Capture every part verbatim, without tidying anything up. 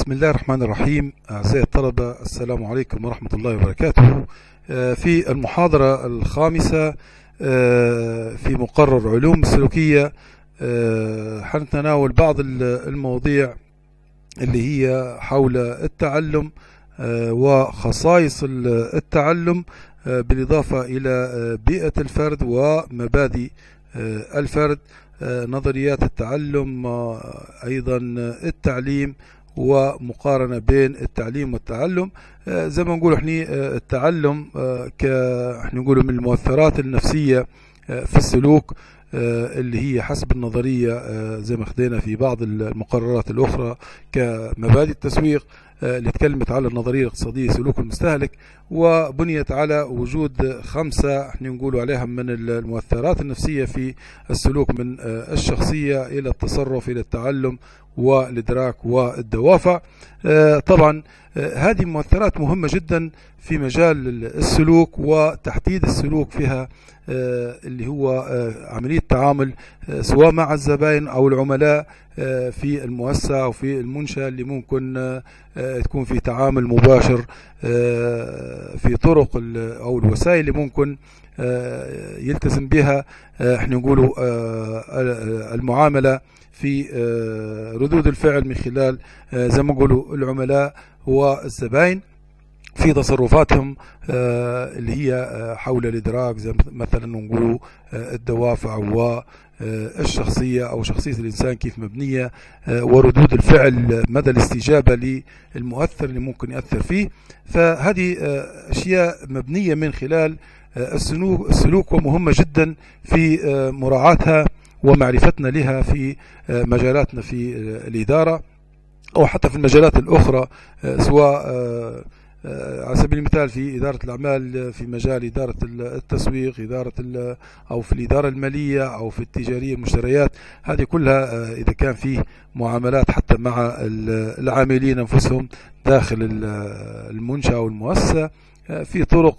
بسم الله الرحمن الرحيم. أعزائي الطلبة، السلام عليكم ورحمة الله وبركاته. في المحاضرة الخامسة في مقرر علوم السلوكية حنتناول بعض المواضيع اللي هي حول التعلم وخصائص التعلم، بالإضافة إلى بيئة الفرد ومبادئ الفرد، نظريات التعلم، أيضا التعليم ومقارنة بين التعليم والتعلم. زي ما نقول احنا التعلم ك احنا نقول من المؤثرات النفسية في السلوك اللي هي حسب النظرية زي ما خدينا في بعض المقررات الأخرى كمبادئ التسويق اللي تكلمت على النظرية الاقتصادية سلوك المستهلك، وبنيت على وجود خمسة احنا نقول عليها من المؤثرات النفسية في السلوك، من الشخصية إلى التصرف إلى التعلم والإدراك والدوافع. طبعا هذه مؤثرات مهمة جدا في مجال السلوك وتحديد السلوك فيها، اللي هو عملية تعامل سواء مع الزبائن أو العملاء في المؤسسة أو في المنشأة اللي ممكن تكون في تعامل مباشر، في طرق أو الوسائل اللي ممكن يلتزم بها احنا نقولوا المعاملة في ردود الفعل من خلال زي ما نقولوا العملاء والزبائن في تصرفاتهم اللي هي حول الإدراك، زي مثلا نقولوا الدوافع والشخصية أو شخصية الإنسان كيف مبنية، وردود الفعل مدى الاستجابة للمؤثر اللي ممكن يأثر فيه. فهذه أشياء مبنية من خلال السلوك ومهمة جدا في مراعاتها ومعرفتنا لها في مجالاتنا في الإدارة أو حتى في المجالات الأخرى، سواء على سبيل المثال في إدارة الأعمال، في مجال إدارة التسويق، إدارة أو في الإدارة المالية أو في التجارية المشتريات. هذه كلها إذا كان فيه معاملات حتى مع العاملين أنفسهم داخل المنشأة أو المؤسسة، في طرق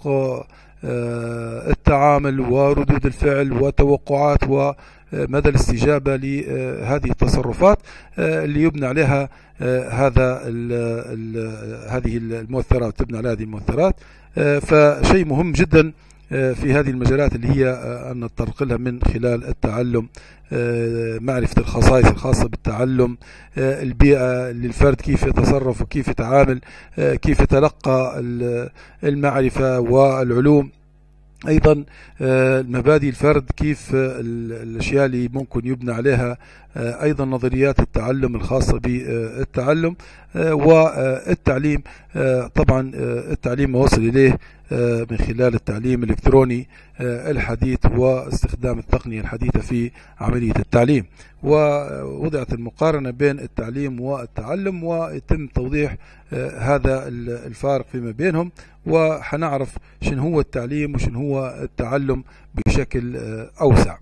التعامل وردود الفعل وتوقعات ومدى الاستجابة لهذه التصرفات اللي يبنى عليها هذا ال ال هذه المؤثرات، تبنى على هذه المؤثرات. فشيء مهم جدا في هذه المجالات اللي هي أن نتطرق لها من خلال التعلم، معرفة الخصائص الخاصة بالتعلم، البيئة للفرد كيف يتصرف وكيف يتعامل، كيف يتلقى المعرفة والعلوم، أيضا مبادئ الفرد كيف الأشياء اللي ممكن يبنى عليها، أيضا نظريات التعلم الخاصة بالتعلم والتعليم. طبعا التعليم ما وصل إليه من خلال التعليم الإلكتروني الحديث واستخدام التقنية الحديثة في عملية التعليم، ووضعت المقارنة بين التعليم والتعلم ويتم توضيح هذا الفارق فيما بينهم، وحنعرف شنو هو التعليم وشنو هو التعلم بشكل أوسع.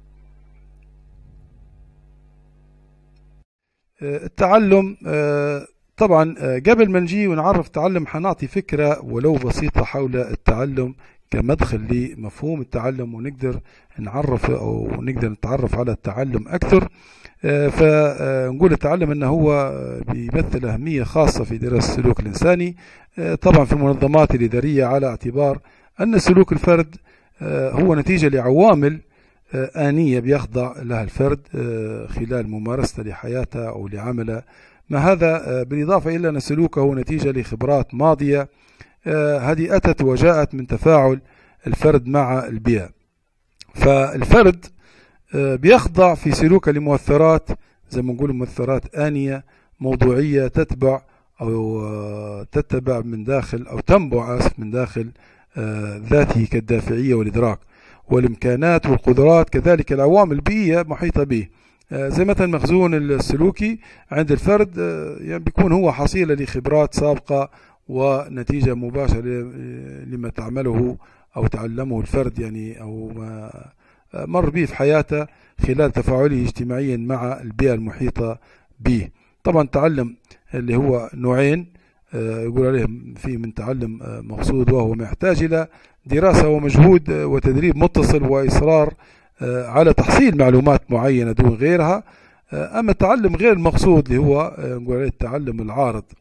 التعلم طبعا قبل ما نجي ونعرف التعلم حنعطي فكرة ولو بسيطة حول التعلم كمدخل لمفهوم التعلم، ونقدر نعرف أو نقدر نتعرف على التعلم أكثر. فنقول التعلم أنه هو بيمثل أهمية خاصة في دراسة السلوك الإنساني، طبعا في المنظمات الإدارية، على اعتبار أن سلوك الفرد هو نتيجة لعوامل آنية بيخضع لها الفرد خلال ممارسته لحياته أو لعمله. ما هذا بالإضافة إلى أن سلوكه هو نتيجة لخبرات ماضية هذه أتت وجاءت من تفاعل الفرد مع البيئة. فالفرد بيخضع في سلوكه لمؤثرات زي ما نقول مؤثرات آنية موضوعية تتبع أو تتبع من داخل أو تنبع آسف من داخل ذاته كالدافعية والإدراك والإمكانات والقدرات، كذلك العوامل البيئية محيطة به. زي مثلا المخزون السلوكي عند الفرد يعني بيكون هو حصيلة لخبرات سابقة ونتيجة مباشرة لما تعمله أو تعلمه الفرد، يعني أو ما مر به في حياته خلال تفاعله اجتماعيا مع البيئة المحيطة به. طبعا تعلم اللي هو نوعين يقول عليهم في من تعلم مقصود، وهو ما يحتاج إلى دراسة ومجهود وتدريب متصل وإصرار على تحصيل معلومات معينة دون غيرها. أما التعلم غير المقصود اللي هو نقول عليه التعلم العارض،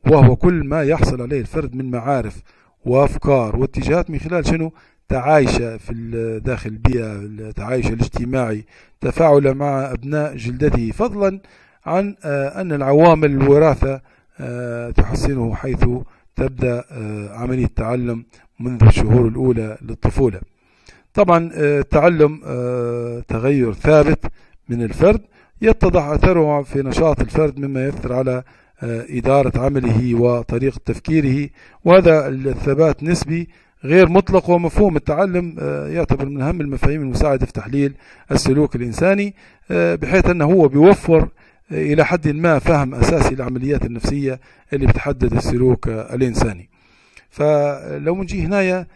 وهو كل ما يحصل عليه الفرد من معارف وأفكار واتجاهات من خلال شنو؟ تعايشه في داخل البيئة، التعايش الاجتماعي، تفاعله مع أبناء جلدته، فضلا عن أن العوامل الوراثة تحسنه حيث تبدأ عملية التعلم منذ الشهور الأولى للطفولة. طبعا التعلم تغير ثابت من الفرد يتضح أثره في نشاط الفرد، مما يؤثر على إدارة عمله وطريقة تفكيره، وهذا الثبات نسبي غير مطلق. ومفهوم التعلم يعتبر من أهم المفاهيم المساعدة في تحليل السلوك الإنساني، بحيث أنه هو بيوفر إلى حد ما فهم أساسي للعمليات النفسية اللي بتحدد السلوك الإنساني. فلو نجي هنا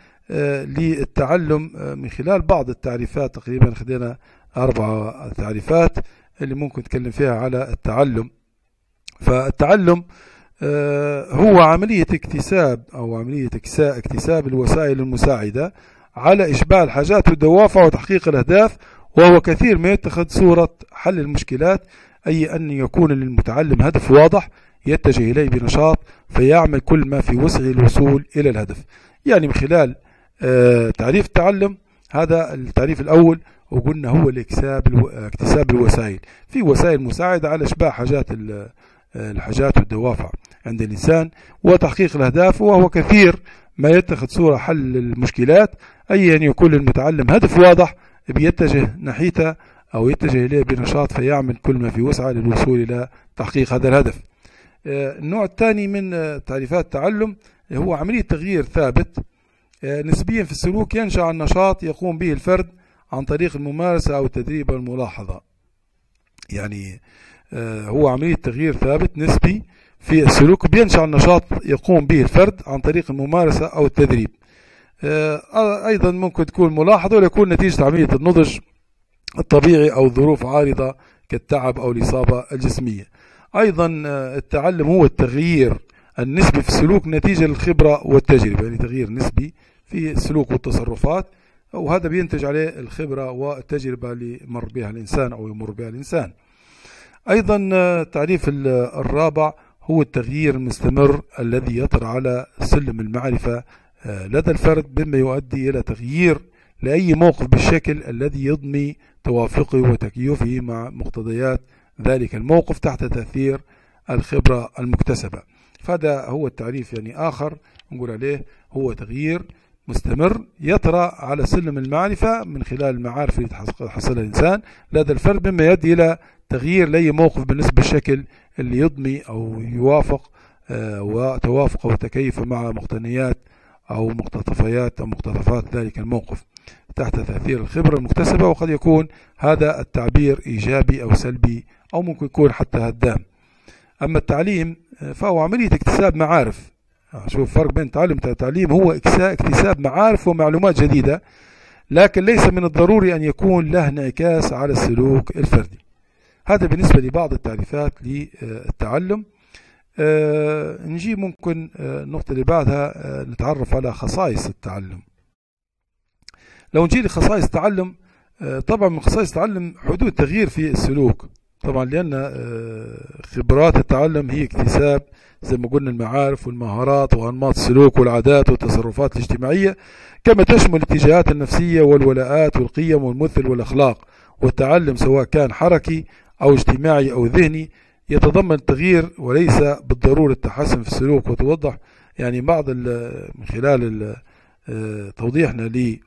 للتعلم من خلال بعض التعريفات، تقريبا خدينا أربع تعريفات اللي ممكن نتكلم فيها على التعلم. فالتعلم هو عملية اكتساب أو عملية اكتساب الوسائل المساعدة على إشباع الحاجات والدوافع وتحقيق الأهداف، وهو كثير ما يتخذ صورة حل المشكلات، أي أن يكون للمتعلم هدف واضح يتجه إليه بنشاط فيعمل كل ما في وسعه للوصول إلى الهدف. يعني من خلال تعريف التعلم، هذا التعريف الأول وقلنا هو اكتساب الوسائل، في وسائل مساعدة على إشباع حاجات الحاجات والدوافع عند الإنسان وتحقيق الأهداف، وهو كثير ما يتخذ صورة حل المشكلات، أي أن يكون للمتعلم هدف واضح بيتجه ناحيته أو يتجه إليه بنشاط فيعمل كل ما في وسعه للوصول إلى تحقيق هذا الهدف. النوع الثاني من تعريفات التعلم هو عملية تغيير ثابت نسبيا في السلوك ينشأ عن نشاط يقوم به الفرد عن طريق الممارسة أو التدريب والملاحظة. يعني هو عملية تغيير ثابت نسبي في السلوك بينشأ عن نشاط يقوم به الفرد عن طريق الممارسة أو التدريب. أيضا ممكن تكون ملاحظة ولا يكون نتيجة عملية النضج الطبيعي أو ظروف عارضة كالتعب أو الإصابة الجسمية. أيضا التعلم هو التغيير النسبي في السلوك نتيجة للخبرة والتجربة، يعني تغيير نسبي في السلوك والتصرفات، وهذا بينتج عليه الخبرة والتجربة اللي مر بها الإنسان أو يمر بها الإنسان. أيضا التعريف الرابع هو التغيير المستمر الذي يطرأ على سلم المعرفة لدى الفرد، مما يؤدي إلى تغيير لأي موقف بالشكل الذي يضمي توافقه وتكيفه مع مقتضيات ذلك الموقف تحت تأثير الخبرة المكتسبة. فهذا هو التعريف يعني آخر نقول عليه هو تغيير مستمر يطرأ على سلم المعرفة من خلال المعارف اللي تحصلها الإنسان لدى الفرد، مما يؤدي إلى تغيير لأي موقف بالنسبة للشكل اللي يضمي أو يوافق وتوافق وتكيف مع مقتنيات أو مقتطفات أو مقتطفات ذلك الموقف تحت تأثير الخبرة المكتسبة. وقد يكون هذا التعبير إيجابي أو سلبي أو ممكن يكون حتى هدام. أما التعليم فهو عملية اكتساب معارف. شوف فرق بين التعلم والتعليم، هو اكتساب معارف ومعلومات جديدة، لكن ليس من الضروري أن يكون له انعكاس على السلوك الفردي. هذا بالنسبة لبعض التعريفات للتعلم. أه نجي ممكن النقطة اللي بعدها أه نتعرف على خصائص التعلم. لو نجي لخصائص التعلم، أه طبعا من خصائص التعلم حدوث تغيير في السلوك، طبعا لأن أه خبرات التعلم هي اكتساب زي ما قلنا المعارف والمهارات وأنماط السلوك والعادات والتصرفات الاجتماعية، كما تشمل الاتجاهات النفسية والولاءات والقيم والمثل والأخلاق. والتعلم سواء كان حركي أو اجتماعي أو ذهني يتضمن التغيير وليس بالضرورة التحسن في السلوك. وتوضح يعني بعض من خلال توضيحنا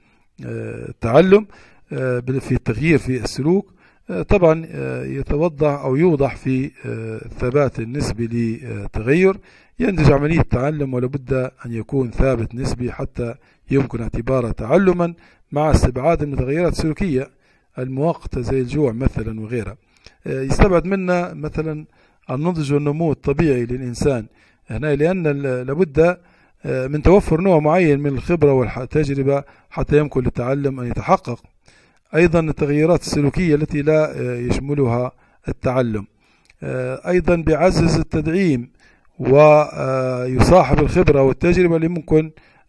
للتعلم في التغيير في السلوك، طبعا يتوضح أو يوضح في الثبات النسبي للتغير ينتج عملية التعلم، ولابد أن يكون ثابت نسبي حتى يمكن اعتباره تعلما مع استبعاد المتغيرات السلوكية المؤقتة زي الجوع مثلا وغيرها. يستبعد منا مثلا النضج والنمو الطبيعي للإنسان هنا، لأن لابد من توفر نوع معين من الخبرة والتجربة حتى يمكن للتعلم أن يتحقق. أيضا التغيرات السلوكية التي لا يشملها التعلم. أيضا بيعزز التدعيم ويصاحب الخبرة والتجربة اللي ممكن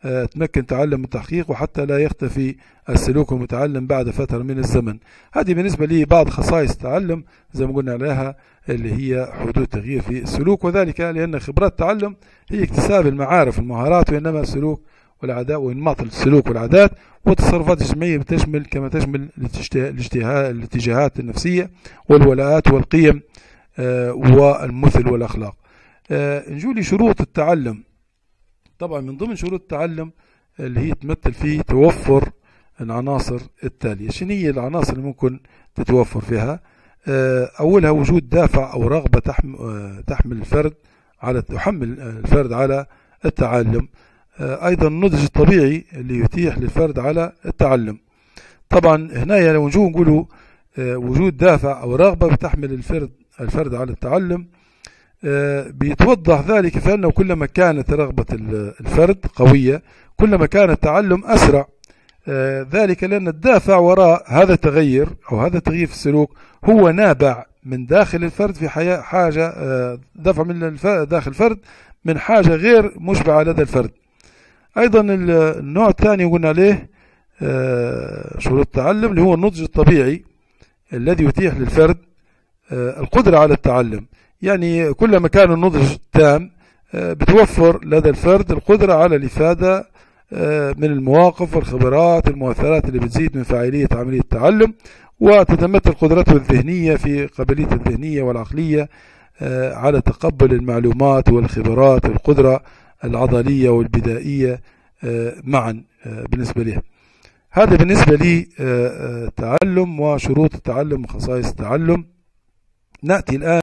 تمكن تعلم التحقيق، وحتى لا يختفي السلوك المتعلم بعد فترة من الزمن. هذه بالنسبة لي بعض خصائص التعلم زي ما قلنا عليها، اللي هي حدوث تغيير في السلوك، وذلك لأن خبرات التعلم هي اكتساب المعارف والمهارات، وإنما السلوك والعادات وإنماط السلوك والعادات والتصرفات الاجتماعية بتشمل كما تشمل الاتجاهات النفسية والولاءات والقيم والمثل والأخلاق. نجولي شروط التعلم. طبعا من ضمن شروط التعلم اللي هي تمثل في توفر العناصر التالية. شنو هي العناصر اللي ممكن تتوفر فيها؟ أولها وجود دافع أو رغبة تحمل الفرد على تحمل الفرد على التعلم. أيضا النضج الطبيعي اللي يتيح للفرد على التعلم. طبعا هنا لو نجو نقولوا وجود دافع أو رغبة بتحمل الفرد الفرد على التعلم، بيتوضح ذلك فإنه كلما كانت رغبة الفرد قوية كلما كان التعلم أسرع. ذلك لأن الدافع وراء هذا التغير أو هذا التغيير في السلوك هو نابع من داخل الفرد في حاجة دافع من داخل الفرد من حاجة غير مشبعة لدى الفرد. أيضا النوع الثاني قلنا عليه شروط التعلم اللي هو النضج الطبيعي الذي يتيح للفرد القدرة على التعلم. يعني كلما كان النضج تام بتوفر لدى الفرد القدرة على الإفادة من المواقف والخبرات المؤثرات اللي بتزيد من فاعلية عملية التعلم، وتتمثل قدرته الذهنية في قابليته الذهنية والعقلية على تقبل المعلومات والخبرات والقدرة العضلية والبدائية معا بالنسبة له. هذا بالنسبة لي تعلم وشروط التعلم وخصائص التعلم. نأتي الآن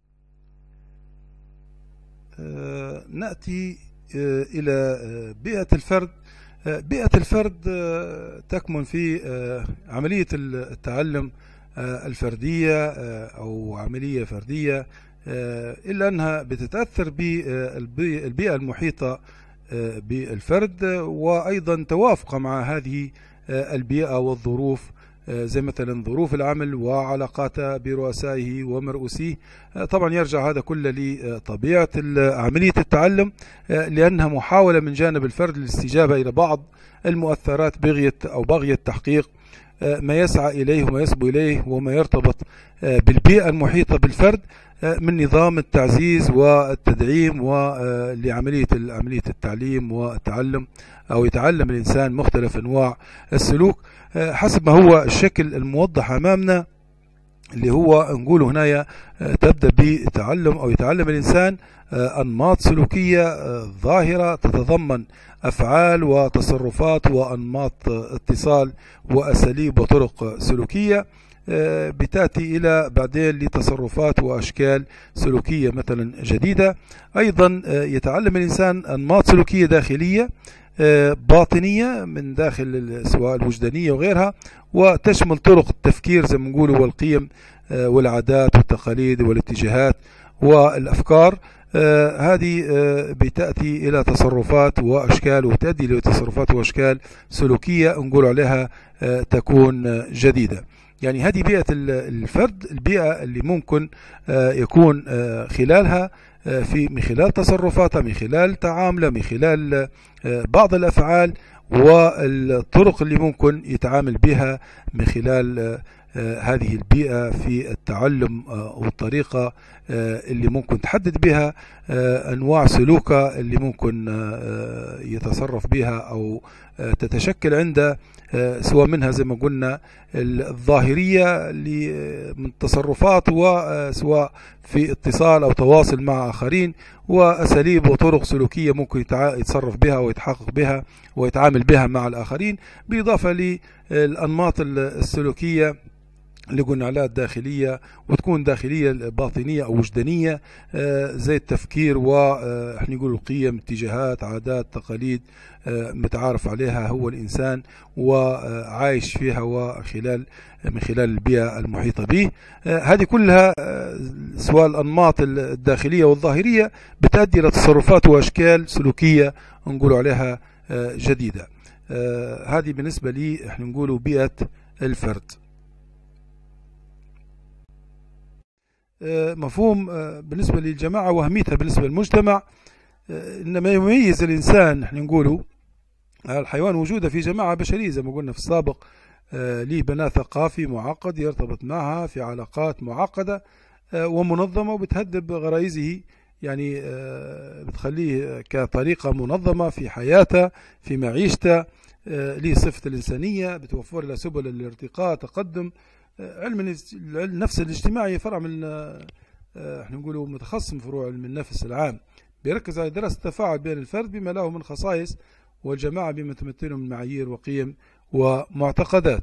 نأتي إلى بيئة الفرد. بيئة الفرد تكمن في عملية التعلم الفردية أو عملية فردية، إلا أنها بتتأثر بالبيئة المحيطة بالفرد، وأيضا توافق مع هذه البيئة والظروف زي مثلا ظروف العمل وعلاقاته برؤسائه ومرؤوسيه. طبعا يرجع هذا كله لطبيعة عملية التعلم، لأنها محاولة من جانب الفرد للاستجابة إلى بعض المؤثرات بغية أو بغية تحقيق ما يسعى إليه وما يسبو إليه وما يرتبط بالبيئة المحيطة بالفرد من نظام التعزيز والتدعيم ولعملية عملية التعليم والتعلم، أو يتعلم الإنسان مختلف أنواع السلوك حسب ما هو الشكل الموضح أمامنا، اللي هو نقول هنا تبدأ بتعلم أو يتعلم الإنسان أنماط سلوكية ظاهرة تتضمن أفعال وتصرفات وأنماط اتصال وأساليب وطرق سلوكية بتأتي إلى بعدين لتصرفات وأشكال سلوكية مثلا جديدة. أيضا يتعلم الإنسان أنماط سلوكية داخلية باطنية من داخل سواء الوجدانية وغيرها، وتشمل طرق التفكير زي ما نقولوا والقيم والعادات والتقاليد والاتجاهات والأفكار. هذه بتأتي إلى تصرفات وأشكال وتؤدي إلى تصرفات وأشكال سلوكية نقول عليها تكون جديدة. يعني هذه بيئة الفرد، البيئة اللي ممكن يكون خلالها في من خلال تصرفاته، من خلال تعامله، من خلال بعض الأفعال والطرق اللي ممكن يتعامل بها من خلال هذه البيئة في التعلم، والطريقة اللي ممكن تحدد بها أنواع سلوكه اللي ممكن يتصرف بها أو تتشكل عنده، سواء منها زي ما قلنا الظاهرية من تصرفات، وسواء في اتصال أو تواصل مع آخرين، وأساليب وطرق سلوكية ممكن يتصرف بها ويتحقق بها ويتعامل بها مع الآخرين، بالإضافة للأنماط السلوكية اللي قلنا عليها الداخلية، وتكون داخلية باطنية أو وجدانية زي التفكير وإحنا نقول القيم، اتجاهات، عادات، تقاليد متعارف عليها هو الإنسان وعايش فيها وخلال من خلال البيئة المحيطة به. هذه كلها سواء الأنماط الداخلية والظاهرية بتؤدي إلى تصرفات وأشكال سلوكية نقول عليها جديدة. هذه بالنسبة لي إحنا نقول بيئة الفرد. مفهوم بالنسبة للجماعة وأهميتها بالنسبة للمجتمع، إنما يميز الإنسان نحن نقوله الحيوان وجوده في جماعة بشرية زي ما قلنا في السابق، ليه بناء ثقافي معقد يرتبط معها في علاقات معقدة ومنظمة، وبتهذب غرائزه، يعني بتخليه كطريقة منظمة في حياته في معيشته، ليه صفة الإنسانية، بتوفر له سبل الارتقاء تقدم. علم النفس الاجتماعي فرع من احنا نقوله متخصص من فروع علم النفس العام، بيركز على دراسة التفاعل بين الفرد بما له من خصائص والجماعة بما تمثله من معايير وقيم ومعتقدات.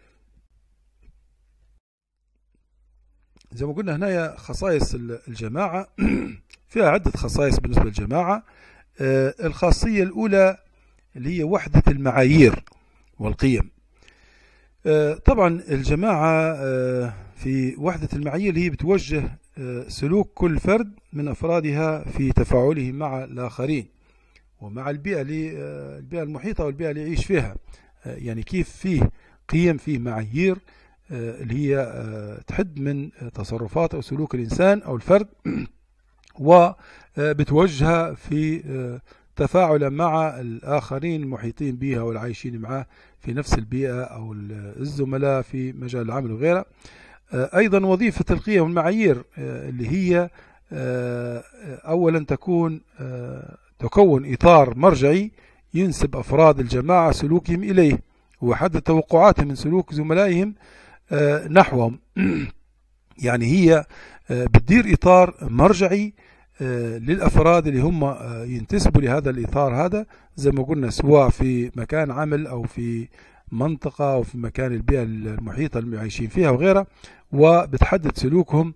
زي ما قلنا هنا خصائص الجماعة فيها عدة خصائص بالنسبة للجماعة. الخاصية الأولى اللي هي وحدة المعايير والقيم. طبعا الجماعة في وحدة المعايير اللي هي بتوجه سلوك كل فرد من أفرادها في تفاعله مع الآخرين ومع البيئة البيئة المحيطة والبيئة اللي يعيش فيها. يعني كيف فيه قيم، فيه معايير اللي هي تحد من تصرفات أو سلوك الإنسان أو الفرد، وبتوجهها في تفاعل مع الآخرين المحيطين بها والعايشين معه في نفس البيئة أو الزملاء في مجال العمل وغيره. أيضا وظيفة القيم والمعايير اللي هي أولا تكون تكون إطار مرجعي ينسب أفراد الجماعة سلوكهم إليه، ويحدد توقعاتهم من سلوك زملائهم نحوهم. يعني هي بتدير إطار مرجعي للأفراد اللي هم ينتسبوا لهذا الإطار هذا، زي ما قلنا سواء في مكان عمل أو في منطقة أو في مكان البيئة المحيطة اللي عايشين فيها وغيرها، وبتحدد سلوكهم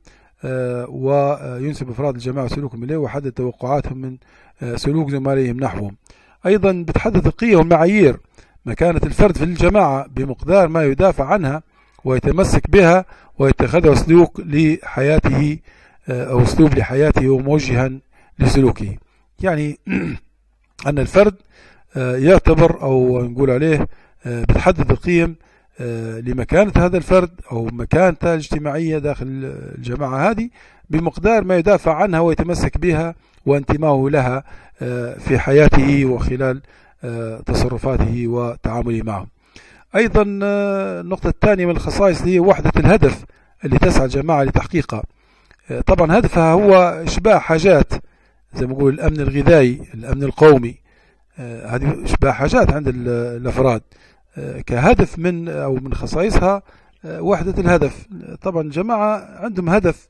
وينسب أفراد الجماعة سلوكهم إليه، ويحدد توقعاتهم من سلوك زملائهم نحوهم. أيضا بتحدد القيم والمعايير مكانة الفرد في الجماعة بمقدار ما يدافع عنها ويتمسك بها ويتخذها سلوك لحياته أو أسلوب لحياته وموجها لسلوكه. يعني أن الفرد يعتبر أو نقول عليه بتحدد القيم لمكانة هذا الفرد أو مكانته الاجتماعية داخل الجماعة هذه بمقدار ما يدافع عنها ويتمسك بها وانتمائه لها في حياته وخلال تصرفاته وتعامله معهم. أيضا النقطة الثانية من الخصائص هي وحدة الهدف اللي تسعى الجماعة لتحقيقها. طبعا هدفها هو إشباع حاجات زي ما نقول الأمن الغذائي، الأمن القومي، هذه إشباع حاجات عند الأفراد كهدف من أو من خصائصها وحدة الهدف. طبعا الجماعة عندهم هدف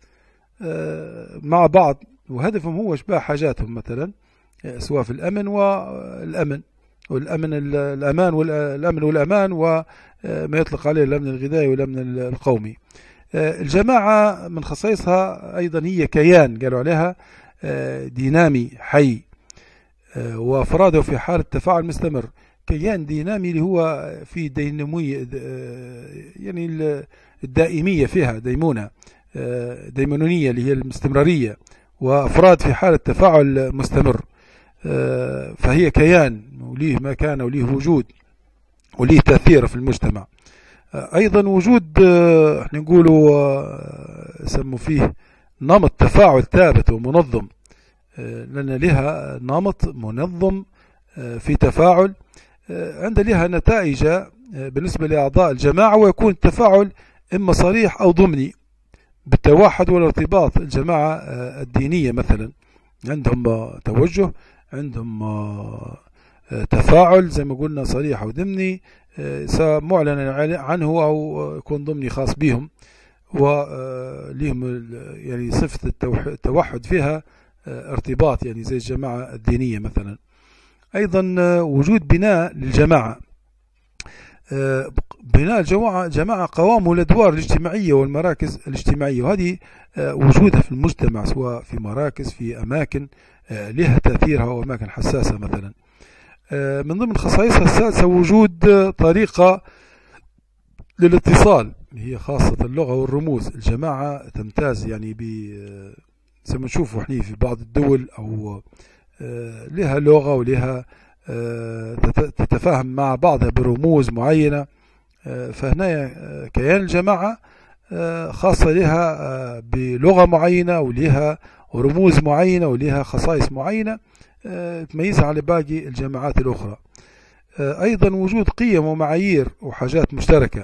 مع بعض، وهدفهم هو إشباع حاجاتهم مثلا سواء في الأمن والأمن والأمن الأمان والأمن والأمان وما يطلق عليه الأمن الغذائي والأمن القومي. الجماعة من خصائصها أيضا هي كيان قالوا عليها دينامي حي، وأفراده في حالة تفاعل مستمر. كيان دينامي اللي هو في دينامية، يعني الدائمية فيها ديمونة ديمونية اللي هي المستمرارية، وأفراد في حالة تفاعل مستمر. فهي كيان وليه مكانه وليه وجود وليه تأثير في المجتمع. أيضا وجود احنا نقولوا سموا فيه نمط تفاعل ثابت ومنظم، لأن لها نمط منظم في تفاعل عند لها نتائج بالنسبة لأعضاء الجماعة، ويكون التفاعل إما صريح أو ضمني بالتوحد والارتباط. الجماعة الدينية مثلا عندهم توجه، عندهم تفاعل زي ما قلنا صريح أو ضمني، سواء معلن عنه أو يكون ضمني خاص بهم، وليهم يعني صفة التوحد فيها ارتباط، يعني زي الجماعة الدينية مثلا. أيضا وجود بناء للجماعة، بناء الجماعة جماعة قوام والأدوار الاجتماعية والمراكز الاجتماعية، وهذه وجودها في المجتمع سواء في مراكز في أماكن لها تأثيرها وأماكن حساسة مثلا. من ضمن خصائصها السادسة وجود طريقة للاتصال هي خاصة اللغة والرموز. الجماعة تمتاز يعني ب زي ما نشوفوا احنا في بعض الدول أو لها لغة ولها تتفاهم مع بعضها برموز معينة. فهنا كيان الجماعة خاصة لها بلغة معينة ولها رموز معينة ولها خصائص معينة تميزها على باقي الجماعات الأخرى. أيضا وجود قيم ومعايير وحاجات مشتركة.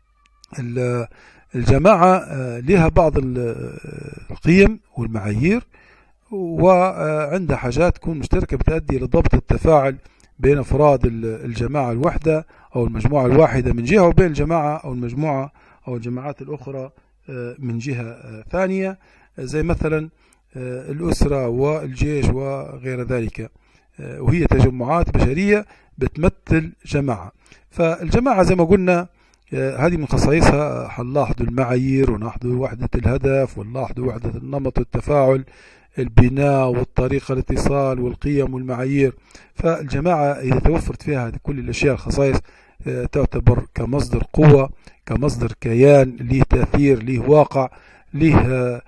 الجماعة لها بعض القيم والمعايير وعندها حاجات تكون مشتركة بتؤدي لضبط التفاعل بين أفراد الجماعة الواحدة أو المجموعة الواحدة من جهة، وبين الجماعة أو المجموعة أو الجماعات الأخرى من جهة ثانية، زي مثلا الأسرة والجيش وغير ذلك، وهي تجمعات بشرية بتمثل جماعة. فالجماعة زي ما قلنا هذه من خصائصها هنلاحظوا المعايير ونلاحظوا وحدة الهدف ونلاحظوا وحدة النمط والتفاعل، البناء والطريقة الاتصال والقيم والمعايير. فالجماعة إذا توفرت فيها كل الأشياء الخصائص تعتبر كمصدر قوة، كمصدر كيان له تأثير، له واقع، له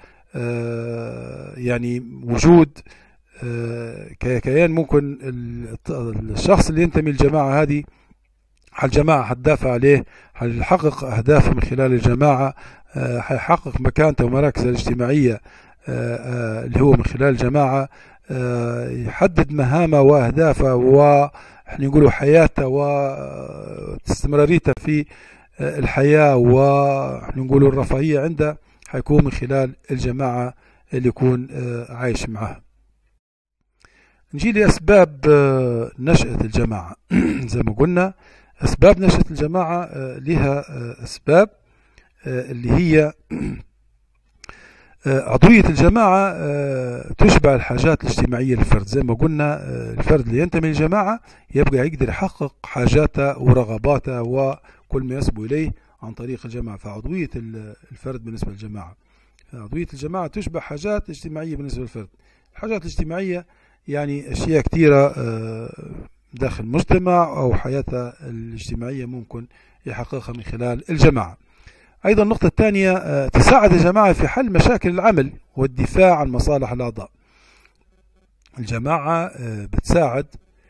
يعني وجود كيان. ممكن الشخص اللي ينتمي للجماعة هذه الجماعة هتدافع عليه، هيحقق أهدافه من خلال الجماعة، هيحقق مكانته ومراكزه الاجتماعية اللي هو من خلال الجماعة، يحدد مهامه وأهدافه وإحنا نقولوا حياته واستمراريته في الحياة وإحنا نقولوا الرفاهية عنده، هيكون من خلال الجماعة اللي يكون عايش معها. نجي لأسباب نشأة الجماعة. زي ما قلنا أسباب نشأة الجماعة لها أسباب اللي هي عضوية الجماعة تشبع الحاجات الاجتماعية للفرد. زي ما قلنا الفرد اللي ينتمي للجماعة يبقى يقدر يحقق حاجاته ورغباته وكل ما يسبو إليه عن طريق الجماعة. فعضوية الفرد بالنسبة للجماعة، عضوية الجماعة تشبع حاجات اجتماعية بالنسبة للفرد. الحاجات الاجتماعية يعني أشياء كثيرة داخل المجتمع أو حياته الاجتماعية ممكن يحققها من خلال الجماعة. أيضا النقطة الثانية تساعد الجماعة في حل مشاكل العمل والدفاع عن مصالح الأعضاء. الجماعة بتساعد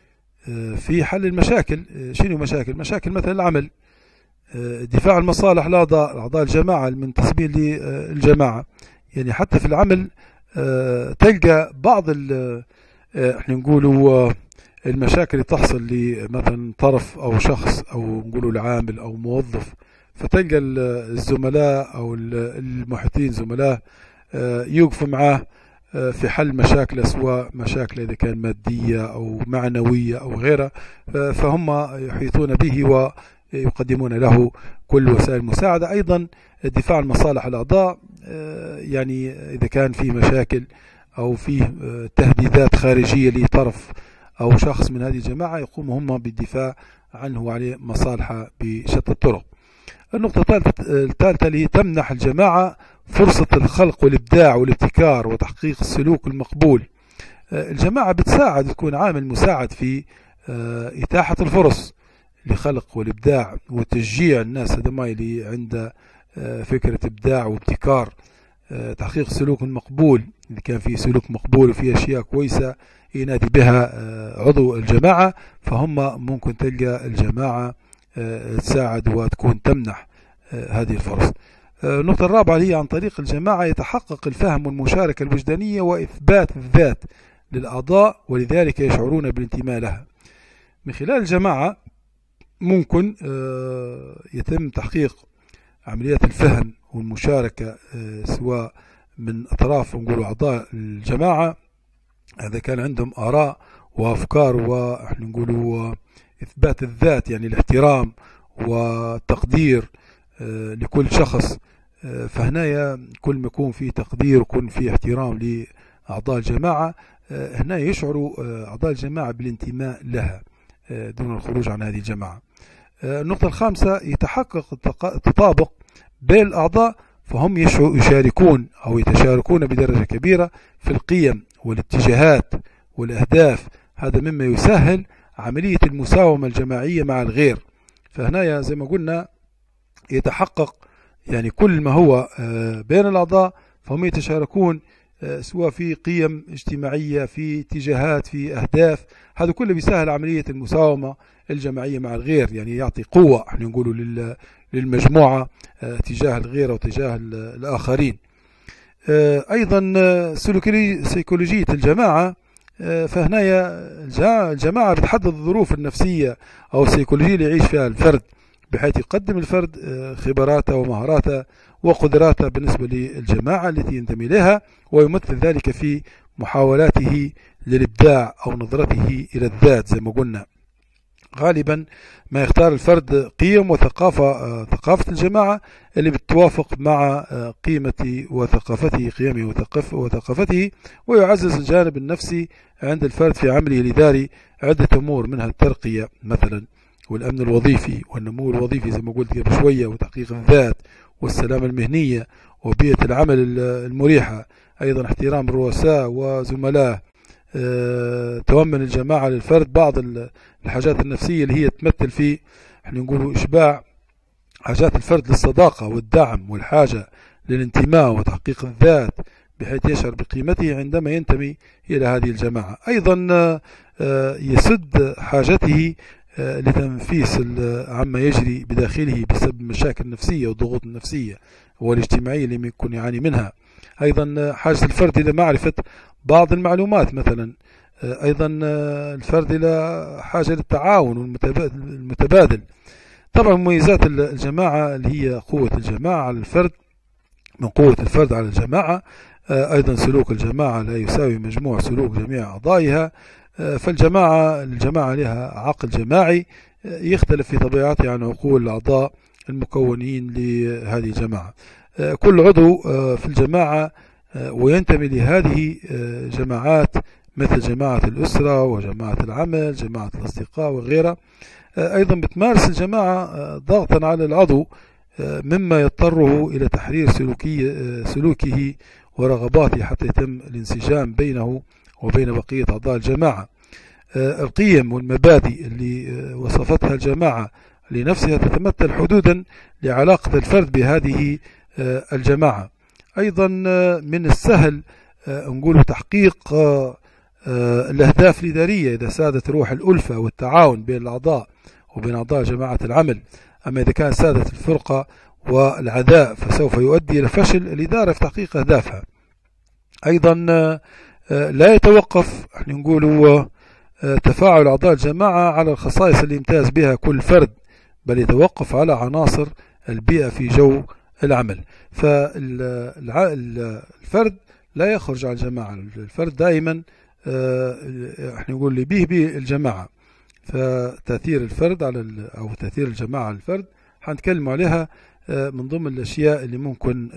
في حل المشاكل. شنو مشاكل؟ مشاكل مثل العمل، دفاع عن مصالح الأعضاء، أعضاء الجماعة المنتسبين للجماعة. يعني حتى في العمل تلقى بعض احنا نقولوا المشاكل اللي تحصل لمثلا طرف أو شخص أو نقولوا العامل أو موظف، فتلقى الزملاء أو المحيطين زملاء يوقفوا معاه في حل مشاكل، سواء مشاكل إذا كان مادية أو معنوية أو غيرها، فهم يحيطون به ويقدمون له كل وسائل المساعدة. أيضا الدفاع عن مصالح الأعضاء، يعني إذا كان في مشاكل أو في تهديدات خارجية لطرف أو شخص من هذه الجماعة يقوموا هم بالدفاع عنه وعليه مصالحه بشتى الطرق. النقطة الثالثة اللي تمنح الجماعة فرصة الخلق والإبداع والابتكار وتحقيق السلوك المقبول. الجماعة بتساعد، تكون عامل مساعد في إتاحة الفرص لخلق والإبداع وتشجيع الناس هذا اللي عنده فكرة إبداع وابتكار، تحقيق السلوك المقبول. إذا كان في سلوك مقبول وفي أشياء كويسة ينادي بها عضو الجماعة، فهم ممكن تلقى الجماعة تساعد وتكون تمنح هذه الفرص. النقطة الرابعة هي عن طريق الجماعة يتحقق الفهم والمشاركة الوجدانية وإثبات الذات للأعضاء، ولذلك يشعرون بالانتماء لها. من خلال الجماعة ممكن يتم تحقيق عمليات الفهم والمشاركة سواء من أطراف نقول أعضاء الجماعة، إذا كان عندهم آراء وأفكار وإحنا نقولوا إثبات الذات، يعني الاحترام والتقدير لكل شخص. فهنا كل ما يكون في تقدير ويكون في احترام لأعضاء الجماعة، هنا يشعروا أعضاء الجماعة بالانتماء لها دون الخروج عن هذه الجماعة. النقطة الخامسة يتحقق التطابق بين الأعضاء، فهم يشاركون أو يتشاركون بدرجة كبيرة في القيم والاتجاهات والأهداف. هذا مما يسهل عملية المساومة الجماعية مع الغير. فهنا زي ما قلنا يتحقق يعني كل ما هو بين الأعضاء، فهم يتشاركون سواء في قيم اجتماعية، في اتجاهات، في أهداف. هذا كله بيسهل عملية المساومة الجماعية مع الغير، يعني يعطي قوة احنا نقوله للمجموعة تجاه الغير وتجاه الآخرين. أيضا سيكولوجية الجماعة فهنايا الجماعة بتحدد الظروف النفسية أو السيكولوجية اللي يعيش فيها الفرد، بحيث يقدم الفرد خبراته ومهاراته وقدراته بالنسبة للجماعة التي ينتمي لها، ويمثل ذلك في محاولاته للإبداع أو نظرته إلى الذات. زي ما قلنا غالبا ما يختار الفرد قيم وثقافة ثقافة الجماعة اللي بتوافق مع قيمة وثقافته قيمه وثقافته، ويعزز الجانب النفسي عند الفرد في عمله الإداري عدة أمور، منها الترقية مثلا والأمن الوظيفي والنمو الوظيفي زي ما قلت قبل شوية، وتحقيق الذات والسلامة المهنية وبيئة العمل المريحة، أيضا احترام الرؤساء وزملائه، أه، تؤمن الجماعة للفرد بعض الحاجات النفسية اللي هي تمثل في احنا نقول إشباع حاجات الفرد للصداقة والدعم والحاجة للانتماء وتحقيق الذات، بحيث يشعر بقيمته عندما ينتمي إلى هذه الجماعة. أيضا أه، يسد حاجته أه، لتنفيس عما يجري بداخله بسبب المشاكل النفسية والضغوط النفسية والاجتماعية اللي يكون يعاني منها. أيضا حاجة الفرد إلى معرفة بعض المعلومات مثلا، أيضا الفرد إلى حاجة للتعاون المتبادل. طبعا مميزات الجماعة اللي هي قوة الجماعة على الفرد، من قوة الفرد على الجماعة. أيضا سلوك الجماعة لا يساوي مجموع سلوك جميع أعضائها، فالجماعة الجماعة لها عقل جماعي يختلف في طبيعته عن عقول الأعضاء المكونين لهذه الجماعة. كل عضو في الجماعة وينتمي لهذه جماعات مثل جماعة الأسرة وجماعة العمل جماعة الأصدقاء وغيرها. أيضا بتمارس الجماعة ضغطا على العضو مما يضطره إلى تحرير سلوكي سلوكه ورغباته حتى يتم الانسجام بينه وبين بقية أعضاء الجماعة. القيم والمبادئ اللي وصفتها الجماعة لنفسها تتمثل حدودا لعلاقة الفرد بهذه الجماعة. أيضا من السهل نقول تحقيق الأهداف الإدارية إذا سادت روح الألفة والتعاون بين الأعضاء وبين أعضاء جماعة العمل. أما إذا كان سادت الفرقة والعداء فسوف يؤدي إلى فشل الإدارة في تحقيق أهدافها. أيضا لا يتوقف احنا نقول تفاعل أعضاء الجماعة على الخصائص اللي يمتاز بها كل فرد، بل يتوقف على عناصر البيئة في جو العمل. فالفرد لا يخرج عن الجماعة، الفرد دائما احنا نقول اللي به به الجماعة. فتأثير الفرد على أو تأثير الجماعة على الفرد حنتكلم عليها من ضمن الأشياء اللي ممكن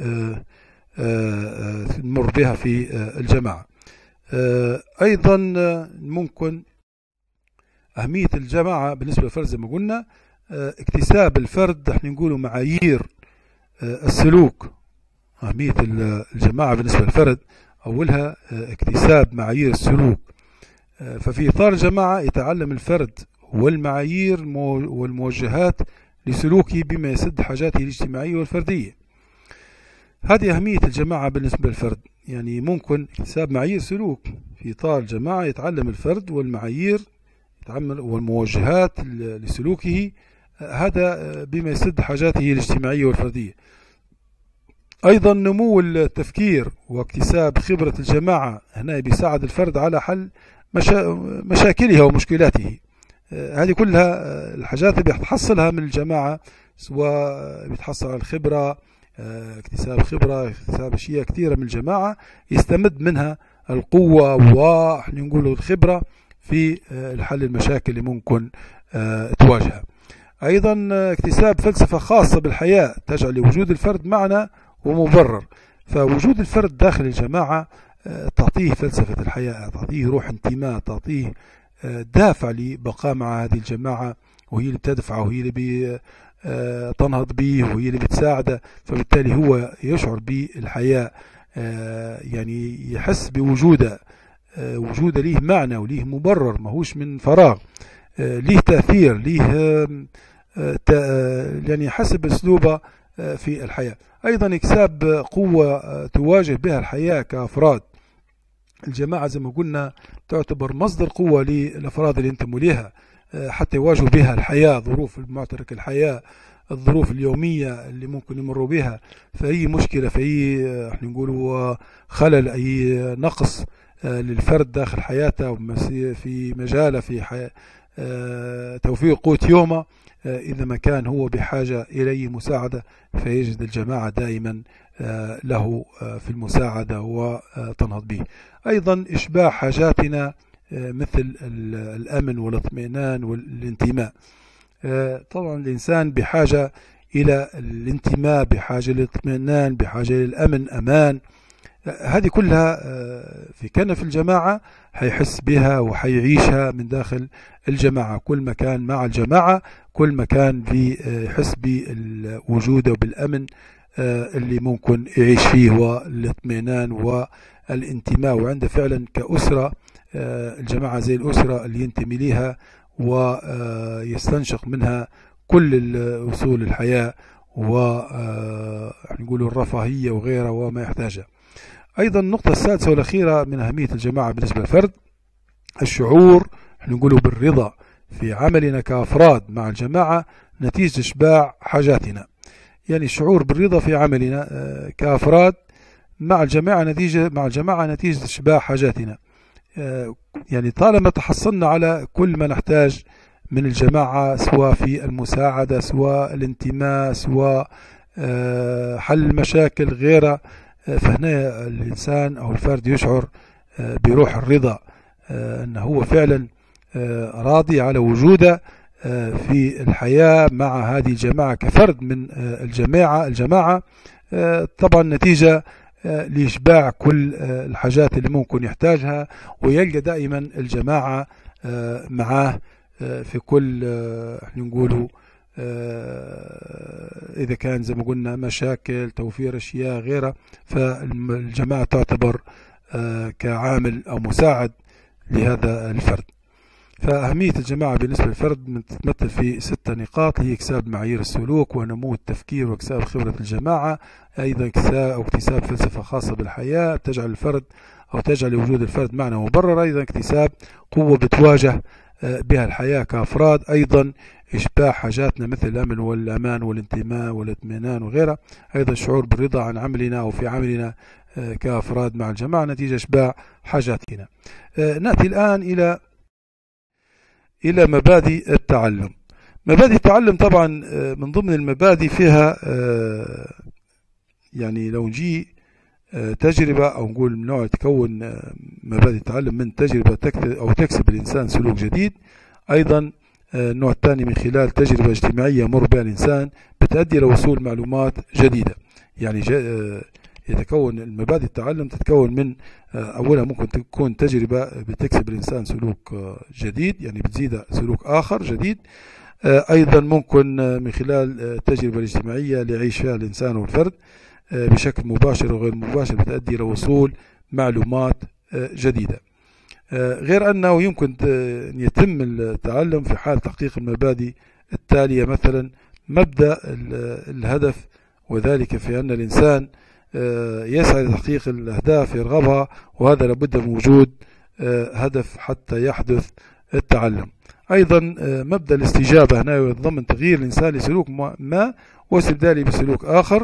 نمر بها في الجماعة. أيضا ممكن أهمية الجماعة بالنسبة للفرد زي ما قلنا اكتساب الفرد احنا نقوله معايير السلوك. أهمية الجماعة بالنسبة للفرد أولها اكتساب معايير السلوك. ففي إطار الجماعة يتعلم الفرد والمعايير والموجهات لسلوكه بما يسد حاجاته الاجتماعية والفردية. هذه أهمية الجماعة بالنسبة للفرد، يعني ممكن اكتساب معايير سلوك في إطار الجماعة يتعلم الفرد والمعايير والموجهات لسلوكه، هذا بما يسد حاجاته الاجتماعية والفردية. أيضا نمو التفكير واكتساب خبرة الجماعة هنا بيساعد الفرد على حل مشا... مشاكله ومشكلاته. هذه كلها الحاجات اللي بيحصلها من الجماعة، سواء بيتحصل على الخبرة، اكتساب خبرة، اكتساب أشياء كثيرة من الجماعة يستمد منها القوة وإحنا نقول الخبرة في الحل المشاكل اللي ممكن تواجهها. أيضا اكتساب فلسفة خاصة بالحياة تجعل لوجود الفرد معنى ومبرر. فوجود الفرد داخل الجماعة تعطيه فلسفة الحياة، تعطيه روح انتماء، تعطيه دافع لبقاء مع هذه الجماعة، وهي اللي بتدفعه وهي اللي بتنهض به وهي اللي بتساعده. فبالتالي هو يشعر بالحياة، يعني يحس بوجوده، وجوده ليه معنى وليه مبرر، ماهوش من فراغ، ليه تأثير، ليه يعني حسب اسلوبه في الحياة. أيضا اكتساب قوة تواجه بها الحياة كأفراد. الجماعة زي ما قلنا تعتبر مصدر قوة للأفراد اللي ينتموا لها حتى يواجهوا بها الحياة، ظروف معترك الحياة، الظروف اليومية اللي ممكن يمروا بها، فأي مشكلة، فأي احنا نقولوا خلل، أي نقص للفرد داخل حياته في مجاله في حي... توفير قوت يومه. إذا ما كان هو بحاجة إليه مساعدة فيجد الجماعة دائما له في المساعدة وتنهض به. أيضا إشباع حاجاتنا مثل الأمن والاطمئنان والانتماء. طبعا الإنسان بحاجة إلى الانتماء، بحاجة للاطمئنان، بحاجة للأمن، أمان. هذه كلها في كنف الجماعة حيحس بها وحيعيشها من داخل الجماعة. كل ما كان مع الجماعة كل ما كان بيحس بالوجود وبالأمن اللي ممكن يعيش فيه والاطمئنان والانتماء. وعنده فعلا كأسرة، الجماعة زي الأسرة اللي ينتمي لها ويستنشق منها كل وصول الحياة ونقول الرفاهية وغيرها وما يحتاجها. أيضا النقطة السادسة والأخيرة من أهمية الجماعة بالنسبة للفرد الشعور نقوله بالرضا في عملنا كأفراد مع الجماعة نتيجة إشباع حاجاتنا. يعني الشعور بالرضا في عملنا كأفراد مع الجماعة نتيجة مع الجماعة نتيجة إشباع حاجاتنا. يعني طالما تحصلنا على كل ما نحتاج من الجماعة، سواء في المساعدة، سواء الانتماء، سواء حل المشاكل غيرها، فهنا الإنسان أو الفرد يشعر بروح الرضا، أنه هو فعلا راضي على وجوده في الحياة مع هذه الجماعة كفرد من الجماعة الجماعة طبعا نتيجة لإشباع كل الحاجات اللي ممكن يحتاجها، ويلقى دائما الجماعة معاه في كل احنا نقوله إذا كان زي ما قلنا مشاكل، توفير أشياء غيرها، فالجماعة تعتبر كعامل أو مساعد لهذا الفرد. فأهمية الجماعة بالنسبة للفرد تتمثل في ستة نقاط، هي اكتساب معايير السلوك ونمو التفكير واكتساب خبرة الجماعة، أيضا اكتساب أو اكتساب فلسفة خاصة بالحياة تجعل الفرد أو تجعل وجود الفرد معنى مبرر، أيضا اكتساب قوة بتواجه بها الحياة كأفراد، أيضا إشباع حاجاتنا مثل الأمن والأمان والانتماء والاطمئنان وغيرها، أيضا الشعور بالرضا عن عملنا أو في عملنا كأفراد مع الجماعة نتيجة إشباع حاجاتنا. نأتي الآن إلى إلى مبادئ التعلم. مبادئ التعلم طبعا من ضمن المبادئ فيها يعني لو نجي تجربة أو نقول من نوع تكون مبادئ التعلم من تجربة أو تكسب الإنسان سلوك جديد. أيضا النوع الثاني من خلال تجربة اجتماعية يمر بها الإنسان بتؤدي إلى وصول معلومات جديدة. يعني يتكون المبادئ التعلم تتكون من أولها ممكن تكون تجربة بتكسب الإنسان سلوك جديد، يعني بتزيد سلوك آخر جديد. أيضا ممكن من خلال التجربة الاجتماعية اللي يعيش فيها الإنسان والفرد بشكل مباشر وغير مباشر بتؤدي إلى وصول معلومات جديدة. غير أنه يمكن أن يتم التعلم في حال تحقيق المبادئ التالية، مثلا مبدأ الهدف، وذلك في أن الإنسان يسعى لتحقيق الأهداف يرغبها، وهذا لابد من وجود هدف حتى يحدث التعلم. أيضا مبدأ الاستجابة هنا يتضمن تغيير الإنسان لسلوك ما واستبداله بسلوك آخر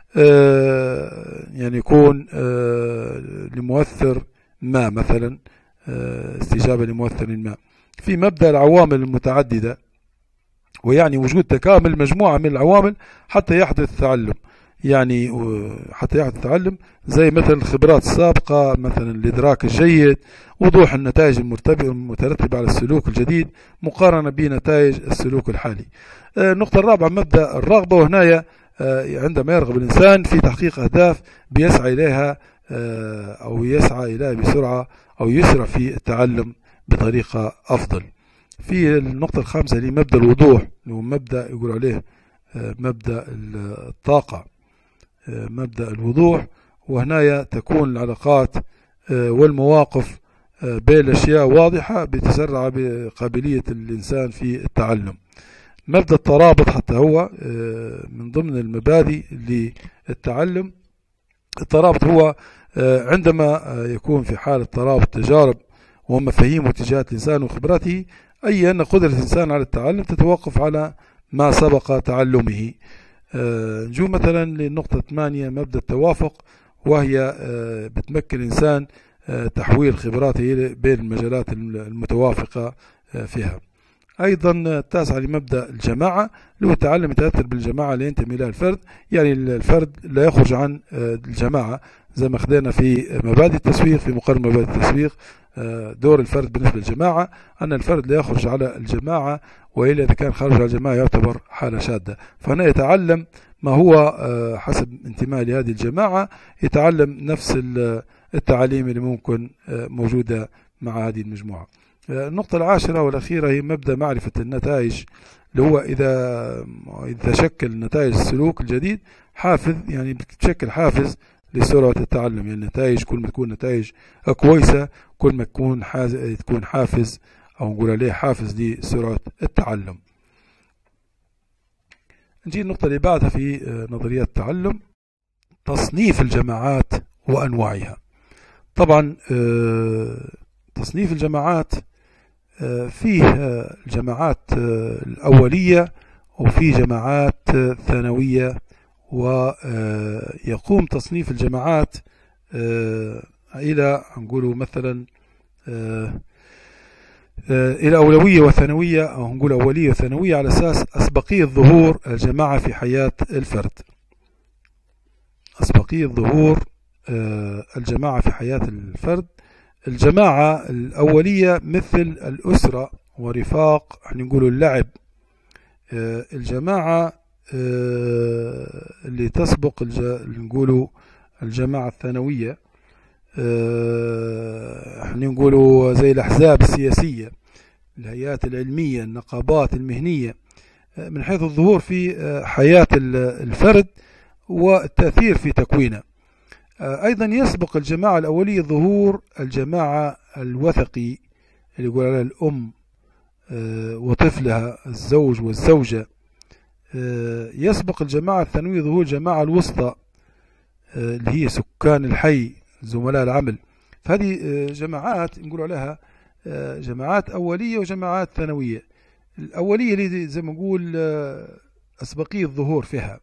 يعني يكون لمؤثر ما، مثلا استجابة لمؤثر ما. في مبدأ العوامل المتعددة، ويعني وجود تكامل مجموعة من العوامل حتى يحدث التعلم، يعني حتى يحدث التعلم زي مثل الخبرات السابقة، مثلا الإدراك الجيد، وضوح النتائج المترتبة على السلوك الجديد مقارنة بنتائج السلوك الحالي. النقطة الرابعة مبدأ الرغبة، وهنا عندما يرغب الإنسان في تحقيق أهداف بيسعى إليها أو يسعى إليها بسرعة أو يسرع في التعلم بطريقة أفضل. في النقطة الخامسة اللي مبدأ الوضوح، ومبدأ يقول عليه مبدأ الطاقة، مبدأ الوضوح، وهنا تكون العلاقات والمواقف بين الأشياء واضحة بتسرع بقابلية الإنسان في التعلم. مبدأ الترابط حتى هو من ضمن المبادئ للتعلم. الترابط هو عندما يكون في حالة ترابط تجارب ومفاهيم واتجاهات الإنسان وخبراته، أي أن قدرة الإنسان على التعلم تتوقف على ما سبق تعلمه. نجو مثلا للنقطة ثمانية مبدأ التوافق، وهي بتمكن الإنسان تحويل خبراته بين المجالات المتوافقة فيها. أيضا التاسع لمبدأ الجماعة اللي هو التعلم يتأثر بالجماعة اللي ينتمي إليها الفرد، يعني الفرد لا يخرج عن الجماعة زي ما خدينا في مبادئ التسويق، في مقارنة مبادئ التسويق دور الفرد بالنسبة للجماعة أن الفرد لا يخرج على الجماعة، وإلا إذا كان خارج على الجماعة يعتبر حالة شاذة. فهنا يتعلم ما هو حسب انتماء لهذه الجماعة، يتعلم نفس التعاليم اللي ممكن موجودة مع هذه المجموعة. النقطة العاشرة والأخيرة هي مبدأ معرفة النتائج، اللي هو إذا إذا شكل نتائج السلوك الجديد حافز، يعني بتشكل حافز لسرعة التعلم. يعني النتائج كل ما تكون نتائج كويسة كل ما تكون حاز... تكون حافز أو نقول عليه حافز لسرعة التعلم. نجي النقطة اللي بعدها في نظريات التعلم، تصنيف الجماعات وأنواعها. طبعا تصنيف الجماعات فيه الجماعات الأولية وفي جماعات ثانوية، ويقوم تصنيف الجماعات إلى نقول مثلا إلى أولوية وثانوية، أو نقول أولية وثانوية على أساس أسبقية ظهور الجماعة في حياة الفرد. أسبقية ظهور الجماعة في حياة الفرد. الجماعة الأولية مثل الأسرة ورفاق، احنا نقول اللعب. الجماعة اللي تسبق نقولوا الجماعة الثانوية، احنا نقولوا زي الأحزاب السياسية، الهيئات العلمية، النقابات المهنية، من حيث الظهور في حياة الفرد والتأثير في تكوينه. أيضا يسبق الجماعة الأولية ظهور الجماعة الوثقي اللي يقول عليها الأم وطفلها، الزوج والزوجة. يسبق الجماعة الثانوية ظهور الجماعة الوسطى اللي هي سكان الحي، زملاء العمل. فهذه جماعات نقول عليها جماعات أولية وجماعات ثانوية. الأولية اللي زي ما نقول أسبقية الظهور فيها،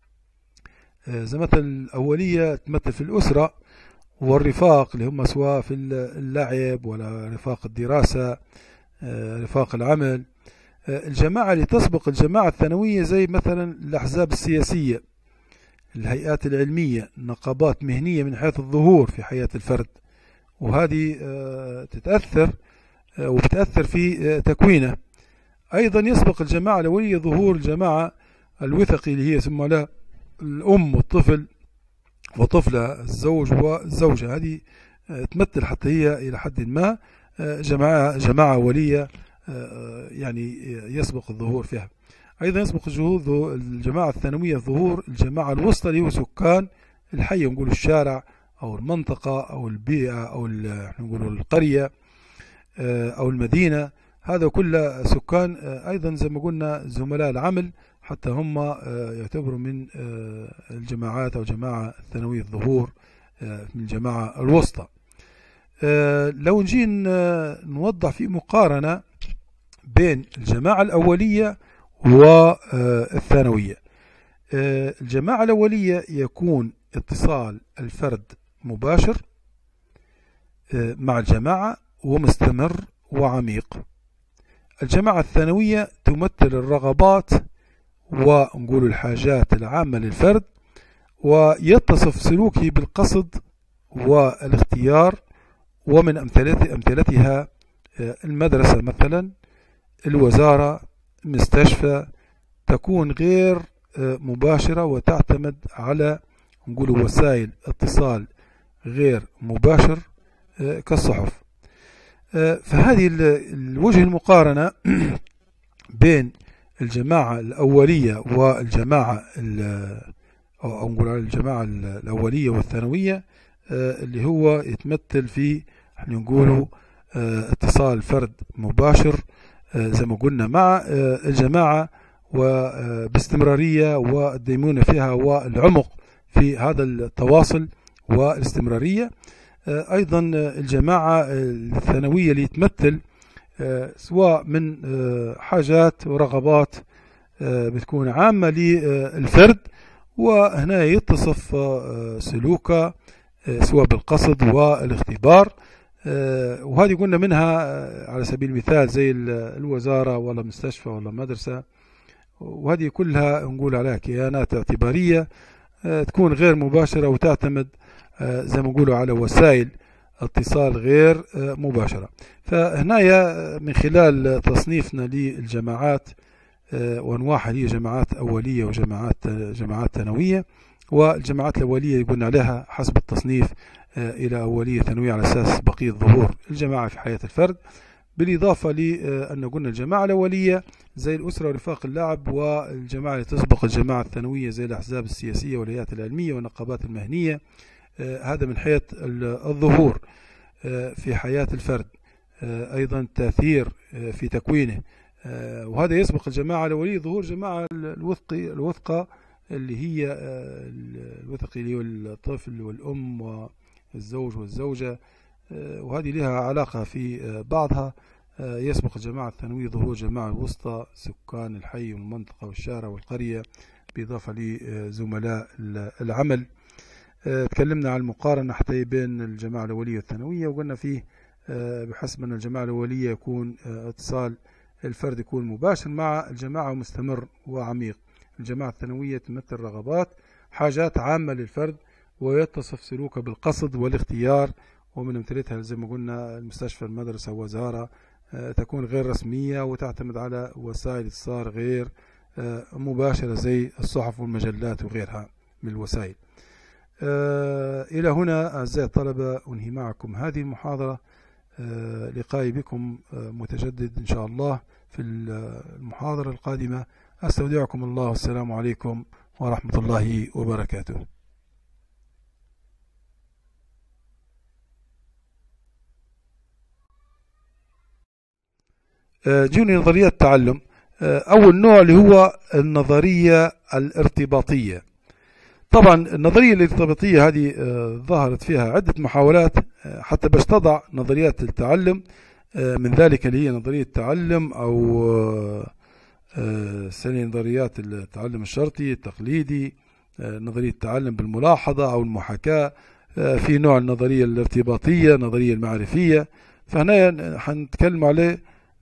زي مثل الأولية تمثل في الأسرة والرفاق اللي هم سواء في اللعب ولا رفاق الدراسة، رفاق العمل. الجماعة اللي تسبق الجماعة الثانوية زي مثلا الأحزاب السياسية، الهيئات العلمية، نقابات مهنية من حيث الظهور في حياة الفرد، وهذه تتأثر وبتأثر في تكوينه. أيضا يسبق الجماعة الأولية ظهور الجماعة الوثقي اللي هي ثم لا الأم والطفل وطفلها، الزوج والزوجة. هذه تمثل حتى هي إلى حد ما جماعة جماعة أولية يعني يسبق الظهور فيها. أيضا يسبق الجماعة الثانوية ظهور الجماعة الوسطى اللي هو سكان الحي، نقول الشارع أو المنطقة أو البيئة أو نقول القرية أو المدينة. هذا كله سكان. أيضا زي ما قلنا زملاء العمل حتى هم يعتبروا من الجماعات أو جماعة الثانوية الظهور من الجماعة الوسطى. لو نجي نوضح في مقارنة بين الجماعة الأولية والثانوية. الجماعة الأولية يكون اتصال الفرد مباشر مع الجماعة ومستمر وعميق. الجماعة الثانوية تمثل الرغبات ونقول الحاجات العامة للفرد، ويتصف سلوكه بالقصد والاختيار. ومن أمثلتها المدرسة مثلا، الوزارة، المستشفى، تكون غير مباشرة وتعتمد على نقول وسائل اتصال غير مباشر كالصحف. فهذه الوجه المقارنة بين الجماعة الأولية والجماعة أو نقول على الجماعة الأولية والثانوية اللي هو يتمثل في احنا نقوله اتصال فرد مباشر زي ما قلنا مع الجماعة وباستمرارية والديمونة فيها والعمق في هذا التواصل والاستمرارية. أيضا الجماعة الثانوية اللي تمثل سواء من حاجات ورغبات بتكون عامة للفرد، وهنا يتصف سلوكه سواء بالقصد والاختبار. وهذه قلنا منها على سبيل المثال زي الوزارة ولا مستشفى ولا مدرسة، وهذه كلها نقول عليها كيانات اعتبارية تكون غير مباشرة وتعتمد زي ما نقولوا على وسائل اتصال غير مباشرة. فهنا من خلال تصنيفنا للجماعات وانواعها هي جماعات أولية وجماعات جماعات ثانوية، والجماعات الأولية قلنا عليها حسب التصنيف إلى أولية ثانوية على أساس بقية ظهور الجماعة في حياة الفرد، بالإضافة لأن قلنا الجماعة الأولية زي الأسرة ورفاق اللعب، والجماعة اللي تسبق الجماعة الثانوية زي الأحزاب السياسية والهيئات العلمية والنقابات المهنية. هذا من حيث الظهور في حياة الفرد، أيضا التأثير في تكوينه، وهذا يسبق الجماعة الأولية ظهور جماعة الوثقي الوثقة اللي هي الوثقي اللي هو الطفل والأم والزوج والزوجة، وهذه لها علاقة في بعضها. يسبق الجماعة الثانوية ظهور جماعة الوسطى سكان الحي والمنطقة والشارع والقرية، بإضافة لزملاء العمل. تكلمنا عن المقارنة حتى بين الجماعة الأولية والثانوية، وقلنا فيه بحسب أن الجماعة الأولية يكون اتصال الفرد يكون مباشر مع الجماعة ومستمر وعميق. الجماعة الثانوية تمثل رغبات حاجات عامة للفرد، ويتصف سلوكه بالقصد والاختيار، ومن امثلتها زي ما قلنا المستشفى المدرسة وزارة تكون غير رسمية وتعتمد على وسائل اتصال غير مباشرة زي الصحف والمجلات وغيرها من الوسائل. إلى هنا أعزائي الطلبة أنهي معكم هذه المحاضرة. لقائي بكم متجدد إن شاء الله في المحاضرة القادمة. أستودعكم الله، والسلام عليكم ورحمة الله وبركاته. جوني نظريات التعلم. أول نوع اللي هو النظرية الارتباطية. طبعا النظرية الارتباطية هذه ظهرت فيها عدة محاولات حتى باش تضع نظريات التعلم، من ذلك اللي هي نظرية التعلم أو سنة نظريات التعلم الشرطي التقليدي، نظرية التعلم بالملاحظة أو المحاكاة، في نوع النظرية الارتباطية، نظرية المعرفية. فهنا حنتكلم عليه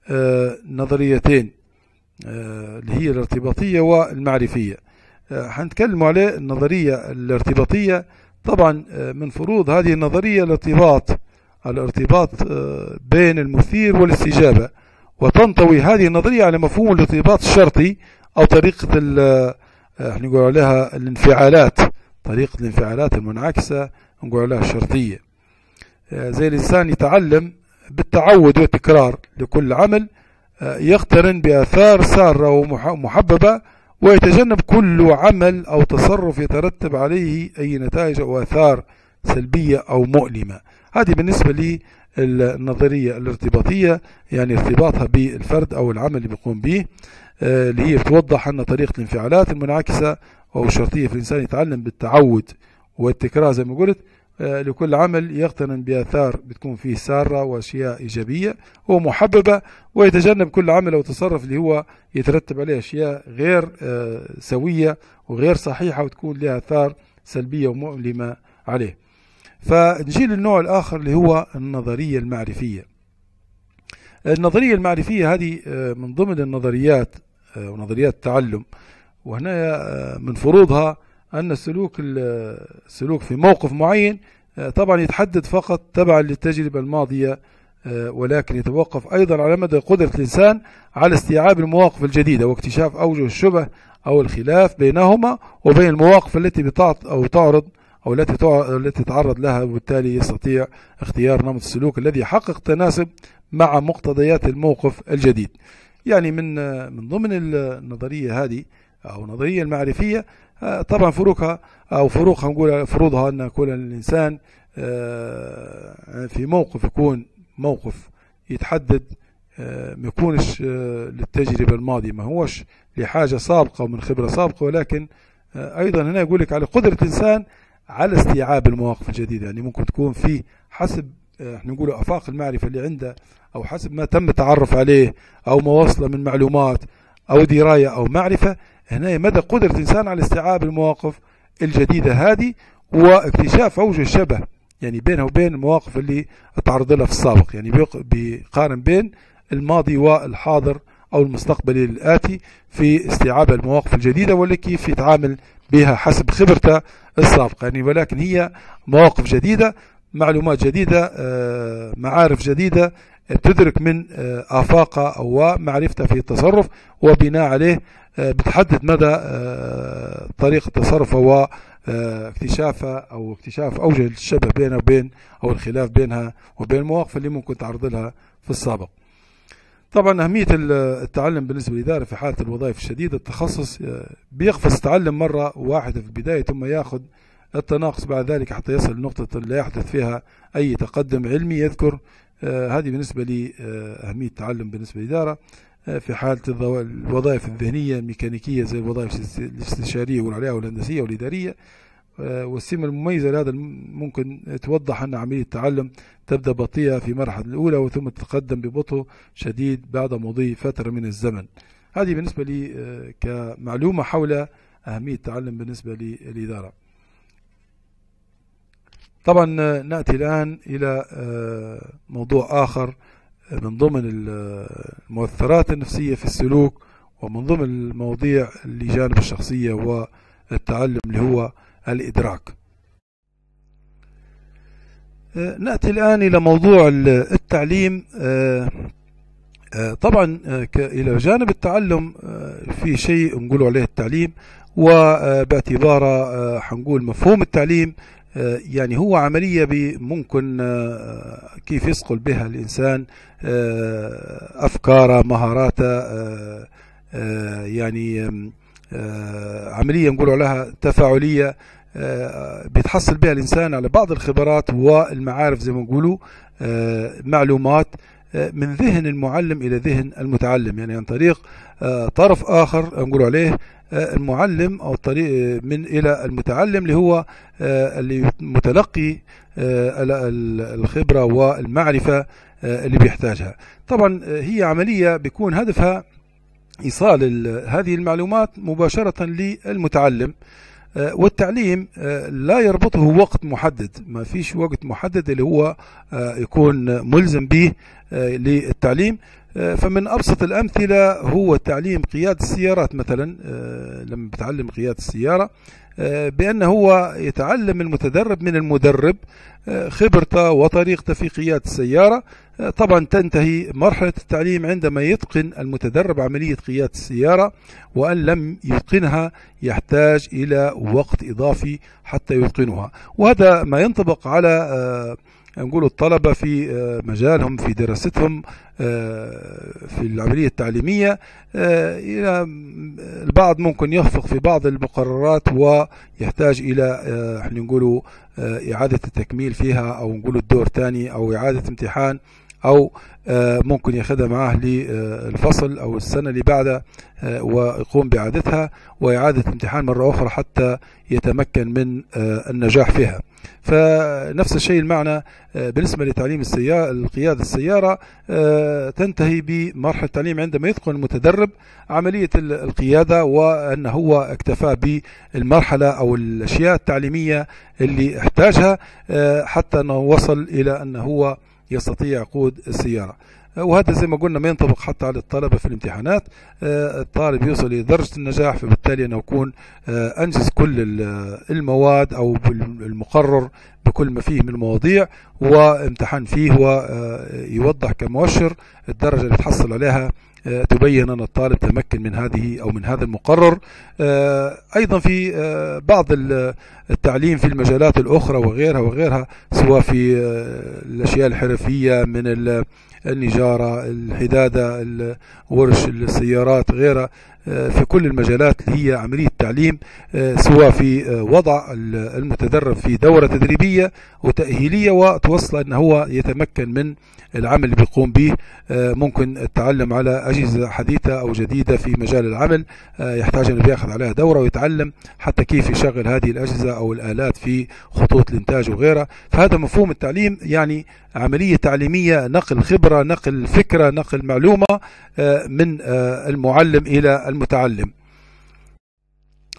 نظريتين اللي هي الارتباطية والمعرفية. حنتكلم عليه النظرية الارتباطية. طبعا من فروض هذه النظرية الارتباط الارتباط بين المثير والاستجابة، وتنطوي هذه النظرية على مفهوم الارتباط الشرطي أو طريقة احنا نقول عليها الانفعالات، طريقة الانفعالات المنعكسة نقول عليها الشرطية. زي الإنسان يتعلم بالتعود والتكرار لكل عمل، يقترن بآثار سارة ومحببة، ويتجنب كل عمل أو تصرف يترتب عليه أي نتائج أو آثار سلبية أو مؤلمة. هذه بالنسبة للنظرية الارتباطية، يعني ارتباطها بالفرد أو العمل اللي بيقوم به، اللي هي توضح أن طريقة الانفعالات المنعكسة أو الشرطية في الإنسان يتعلم بالتعود والتكرار زي ما قلت لكل عمل، يقترن بآثار بتكون فيه سارة وأشياء إيجابية ومحببة، ويتجنب كل عمل أو تصرف اللي هو يترتب عليه أشياء غير سوية وغير صحيحة وتكون لها آثار سلبية ومؤلمة عليه. فنجي للنوع الآخر اللي هو النظرية المعرفية. النظرية المعرفية هذه من ضمن النظريات ونظريات التعلم، وهنا من فروضها أن السلوك السلوك في موقف معين طبعا يتحدد فقط تبعا للتجربة الماضية، ولكن يتوقف أيضا على مدى قدرة الإنسان على استيعاب المواقف الجديدة واكتشاف أوجه الشبه أو الخلاف بينهما وبين المواقف التي بتعط أو تعرض أو التي التي تعرض لها، وبالتالي يستطيع اختيار نمط السلوك الذي يحقق تناسب مع مقتضيات الموقف الجديد. يعني من من ضمن النظرية هذه أو النظرية المعرفية طبعا فروقها أو فروقها نقول فروضها أن يكون الإنسان في موقف يكون موقف يتحدد ما يكونش للتجربة الماضية، ما هوش لحاجة سابقة ومن خبرة سابقة، ولكن أيضا هنا يقول لك على قدرة الإنسان على استيعاب المواقف الجديدة. يعني ممكن تكون فيه حسب احنا نقول آفاق المعرفة اللي عنده أو حسب ما تم التعرف عليه أو ما وصل من معلومات أو دراية أو معرفة، هنا مدى قدرة الإنسان على استيعاب المواقف الجديدة هذه واكتشاف أوجه الشبه يعني بينها وبين المواقف اللي تعرض لها في السابق، يعني بيقارن بين الماضي والحاضر أو المستقبل الآتي في استيعاب المواقف الجديدة واللي كيف يتعامل بها حسب خبرته السابقة يعني، ولكن هي مواقف جديدة، معلومات جديدة، معارف جديدة تدرك من آفاقه ومعرفته في التصرف، وبناء عليه بتحدد مدى طريقة تصرفه واكتشافها أو اكتشاف أوجه الشبه بينها وبين أو الخلاف بينها وبين المواقف اللي ممكن تعرض لها في السابق. طبعا أهمية التعلم بالنسبة للإدارة في حالة الوظائف الشديدة التخصص، بيقفز تعلم مرة واحدة في البداية ثم يأخذ التناقص بعد ذلك حتى يصل لنقطة لا يحدث فيها أي تقدم علمي يذكر. آه هذه بالنسبة لي آه أهمية التعلم بالنسبة للإدارة آه في حالة الوظائف الذهنية الميكانيكية زي الوظائف الاستشارية والعليا والهندسية والإدارية. آه والسمة المميزة لهذا ممكن توضح أن عملية التعلم تبدأ بطيئة في المرحلة الأولى وثم تتقدم ببطء شديد بعد مضي فترة من الزمن. هذه بالنسبة لي آه كمعلومة حول أهمية التعلم بالنسبة للإدارة. طبعا نأتي الآن إلى موضوع آخر من ضمن المؤثرات النفسية في السلوك ومن ضمن المواضيع اللي جانب الشخصية والتعلم اللي هو الإدراك. نأتي الآن إلى موضوع التعليم. طبعا إلى جانب التعلم في شيء نقول عليه التعليم، وباعتباره حنقول مفهوم التعليم يعني هو عملية ممكن كيف يصقل بها الإنسان أفكاره مهاراته، يعني عملية نقول عليها تفاعلية بيتحصل بها الإنسان على بعض الخبرات والمعارف زي ما نقولوا معلومات من ذهن المعلم إلى ذهن المتعلم، يعني عن طريق طرف آخر نقول عليه المعلم أو الطريق من إلى المتعلم اللي هو اللي متلقي الخبرة والمعرفة اللي بيحتاجها. طبعا هي عملية بيكون هدفها إيصال هذه المعلومات مباشرة للمتعلم، والتعليم لا يربطه وقت محدد، ما فيش وقت محدد اللي هو يكون ملزم به للتعليم. فمن أبسط الأمثلة هو تعليم قيادة السيارات مثلا، لما بتعلم قيادة السيارة بأنه هو يتعلم المتدرب من المدرب خبرته وطريقته في قيادة السيارة. طبعا تنتهي مرحلة التعليم عندما يتقن المتدرب عملية قيادة السيارة، وأن لم يتقنها يحتاج إلى وقت إضافي حتى يتقنها. وهذا ما ينطبق على نقول الطلبة في مجالهم في دراستهم في العملية التعليمية. البعض ممكن يخفق في بعض المقررات ويحتاج إلى احنا نقولوا إعادة التكميل فيها، أو نقول الدور ثاني أو إعادة امتحان، أو ممكن ياخذها معه للفصل أو السنة اللي بعدها ويقوم بإعادتها وإعادة امتحان مرة أخرى حتى يتمكن من النجاح فيها. فنفس الشيء المعنى بالنسبة لتعليم السيارة القيادة السيارة، تنتهي بمرحلة التعليم عندما يتقن المتدرب عملية القيادة وأنه هو اكتفى بالمرحلة أو الأشياء التعليمية اللي احتاجها حتى أنه وصل إلى أنه هو يستطيع يقود السيارة. وهذا زي ما قلنا ما ينطبق حتى على الطلبة في الامتحانات. الطالب يوصل إلى درجة النجاح، فبالتالي أنه يكون أنجز كل المواد أو المقرر بكل ما فيه من المواضيع وامتحن فيه، ويوضح كمؤشر الدرجة اللي تحصل عليها تبين أن الطالب تمكن من هذه أو من هذا المقرر. أيضا في بعض التعليم في المجالات الأخرى وغيرها وغيرها، سواء في الأشياء الحرفية من النجارة، الحدادة، ورش السيارات، غيرها، في كل المجالات اللي هي عملية تعليم، سواء في وضع المتدرب في دورة تدريبية وتأهيلية وتوصل أنه هو يتمكن من العمل اللي بيقوم به. ممكن التعلم على أجهزة حديثة أو جديدة في مجال العمل، يحتاج أن يأخذ عليها دورة ويتعلم حتى كيف يشغل هذه الأجهزة أو الآلات في خطوط الإنتاج وغيرها. فهذا مفهوم التعليم، يعني عملية تعليمية، نقل خبرة، نقل فكرة، نقل معلومة من المعلم إلى المتعلم.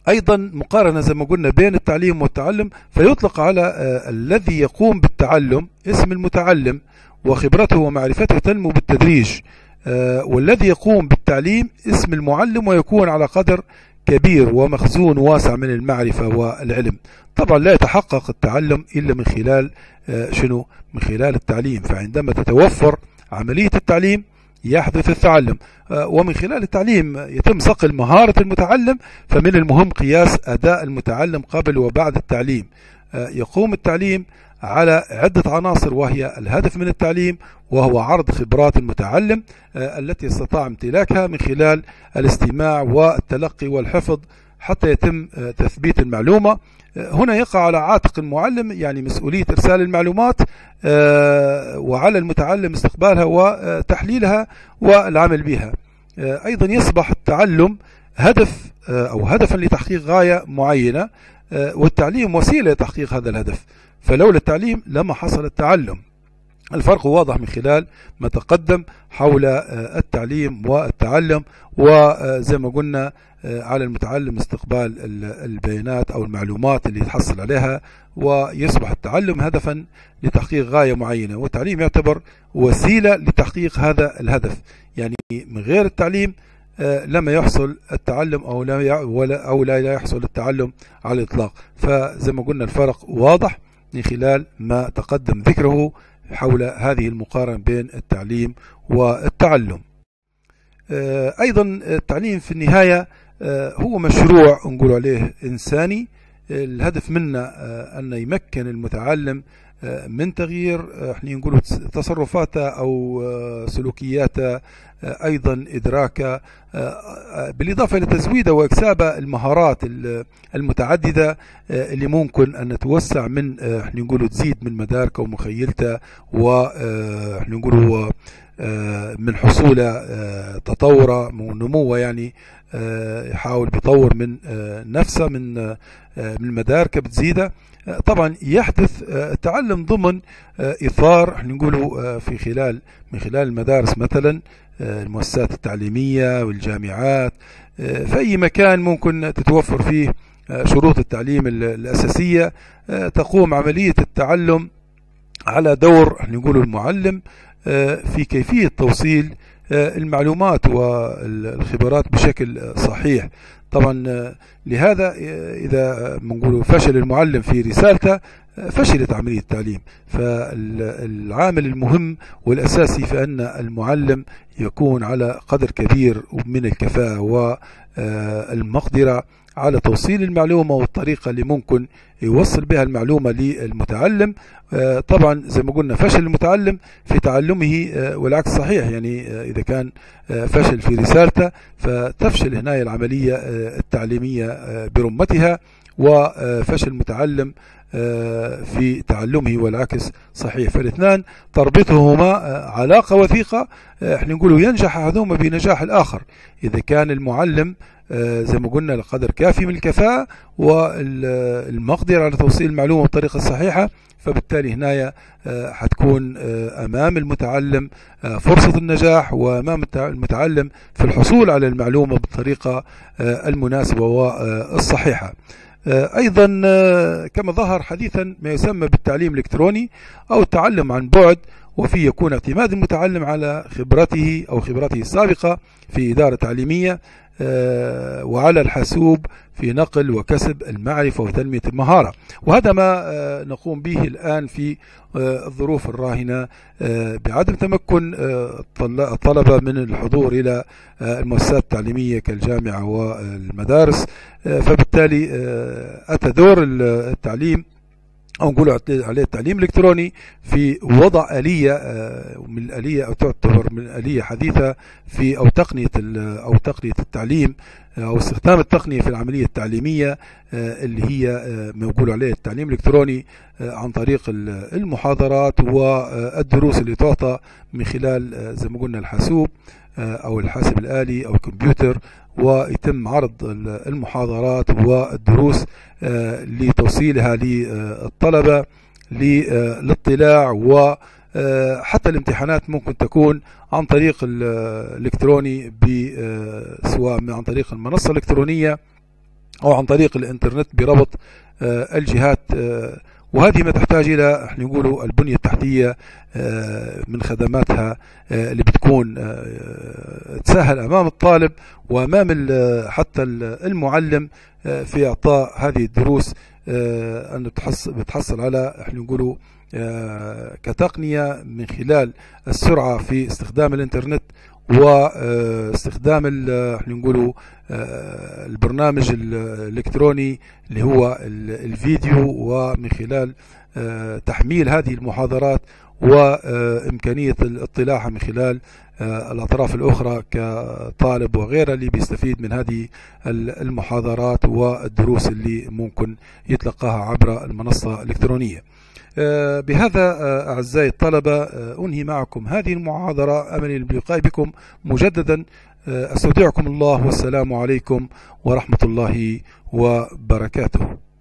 أيضا مقارنة زي ما قلنا بين التعليم والتعلم، فيطلق على الذي يقوم بالتعلم اسم المتعلم، وخبرته ومعرفته تنمو بالتدريج، والذي يقوم بالتعليم اسم المعلم، ويكون على قدر كبير ومخزون واسع من المعرفة والعلم. طبعا لا يتحقق التعلم إلا من خلال شنو؟ من خلال التعليم. فعندما تتوفر عملية التعليم يحدث التعلم، ومن خلال التعليم يتم صقل مهارة المتعلم. فمن المهم قياس أداء المتعلم قبل وبعد التعليم. يقوم التعليم على عدة عناصر، وهي الهدف من التعليم، وهو عرض خبرات المتعلم التي استطاع امتلاكها من خلال الاستماع والتلقي والحفظ حتى يتم تثبيت المعلومة. هنا يقع على عاتق المعلم يعني مسؤولية إرسال المعلومات، وعلى المتعلم استقبالها وتحليلها والعمل بها. أيضا يصبح التعلم هدف أو هدفا لتحقيق غاية معينة، والتعليم وسيلة لتحقيق هذا الهدف. فلولا التعليم لما حصل التعلم. الفرق واضح من خلال ما تقدم حول التعليم والتعلم. وزي ما قلنا على المتعلم استقبال البيانات أو المعلومات اللي يتحصل عليها، ويصبح التعلم هدفا لتحقيق غاية معينة، والتعليم يعتبر وسيلة لتحقيق هذا الهدف. يعني من غير التعليم لما يحصل التعلم أو لا ولا أو لا يحصل التعلم على الإطلاق. فزي ما قلنا الفرق واضح من خلال ما تقدم ذكره حول هذه المقارنة بين التعليم والتعلم. أيضا التعليم في النهاية هو مشروع نقول عليه إنساني. الهدف منه أن يمكن المتعلم من تغيير احنا نقول تصرفاته أو سلوكياته، أيضا إدراكه، بالإضافة إلى تزويده وإكسابه المهارات المتعددة اللي ممكن أن نتوسع من احنا نقول تزيد من مداركه ومخيلته، واحنا نقول من حصوله تطوره ونموه، يعني يحاول بيطور من نفسه من من مداركه بتزيده. طبعا يحدث التعلم ضمن إطار احنا نقوله في خلال من خلال المدارس مثلا، المؤسسات التعليمية والجامعات، في أي مكان ممكن تتوفر فيه شروط التعليم الأساسية، تقوم عملية التعلم على دور احنا نقوله المعلم في كيفية توصيل المعلومات والخبرات بشكل صحيح. طبعا لهذا إذا بنقول فشل المعلم في رسالته فشلت عملية التعليم. فالعامل المهم والأساسي في أن المعلم يكون على قدر كبير من الكفاءة والمقدرة على توصيل المعلومة والطريقة اللي ممكن يوصل بها المعلومة للمتعلم. طبعا زي ما قلنا فشل المتعلم في تعلمه والعكس صحيح، يعني إذا كان فشل في رسالته فتفشل هنا العملية التعليمية برمتها، وفشل المتعلم في تعلمه والعكس صحيح. فالاثنان تربطهما علاقة وثيقة، احنا نقوله ينجح أحدهما بنجاح الآخر. إذا كان المعلم زي ما قلنا لقدر كافي من الكفاءة والمقدرة على توصيل المعلومة بالطريقة الصحيحة، فبالتالي هنا حتكون أمام المتعلم فرصة النجاح، وأمام المتعلم في الحصول على المعلومة بالطريقة المناسبة والصحيحة. أيضا كما ظهر حديثا ما يسمى بالتعليم الإلكتروني أو التعلم عن بعد، وفيه يكون اعتماد المتعلم على خبرته أو خبرته السابقة في إدارة تعليمية وعلى الحاسوب في نقل وكسب المعرفة وتنمية المهارة. وهذا ما نقوم به الآن في الظروف الراهنة بعدم تمكن الطلبة من الحضور إلى المؤسسات التعليمية كالجامعة والمدارس. فبالتالي أتى دور التعليم أو نقول عليه التعليم الإلكتروني في وضع آلية من الآلية أو تعتبر من آلية حديثة في أو تقنية أو تقنية التعليم أو استخدام التقنية في العملية التعليمية اللي هي ما يقول عليه التعليم الإلكتروني عن طريق المحاضرات والدروس اللي تعطى من خلال زي ما قلنا الحاسوب أو الحاسب الآلي أو الكمبيوتر، ويتم عرض المحاضرات والدروس لتوصيلها للطلبة للاطلاع، وحتى الامتحانات ممكن تكون عن طريق الإلكتروني سواء عن طريق المنصة الإلكترونية أو عن طريق الإنترنت بربط الجهات، وهذه ما تحتاج إلى احنا نقولوا البنية التحتية من خدماتها اللي بتكون تسهل أمام الطالب وأمام حتى المعلم في إعطاء هذه الدروس، أنه بتحصل على احنا نقولوا كتقنية من خلال السرعة في استخدام الإنترنت واستخدام احنا نقولوا البرنامج الإلكتروني اللي هو الفيديو، ومن خلال تحميل هذه المحاضرات وإمكانية الاطلاع من خلال الأطراف الأخرى كطالب وغيره اللي بيستفيد من هذه المحاضرات والدروس اللي ممكن يتلقاها عبر المنصة الإلكترونية. بهذا أعزائي الطلبة أنهي معكم هذه المحاضرة، أملي باللقاء بكم مجددا. أستودعكم الله والسلام عليكم ورحمة الله وبركاته.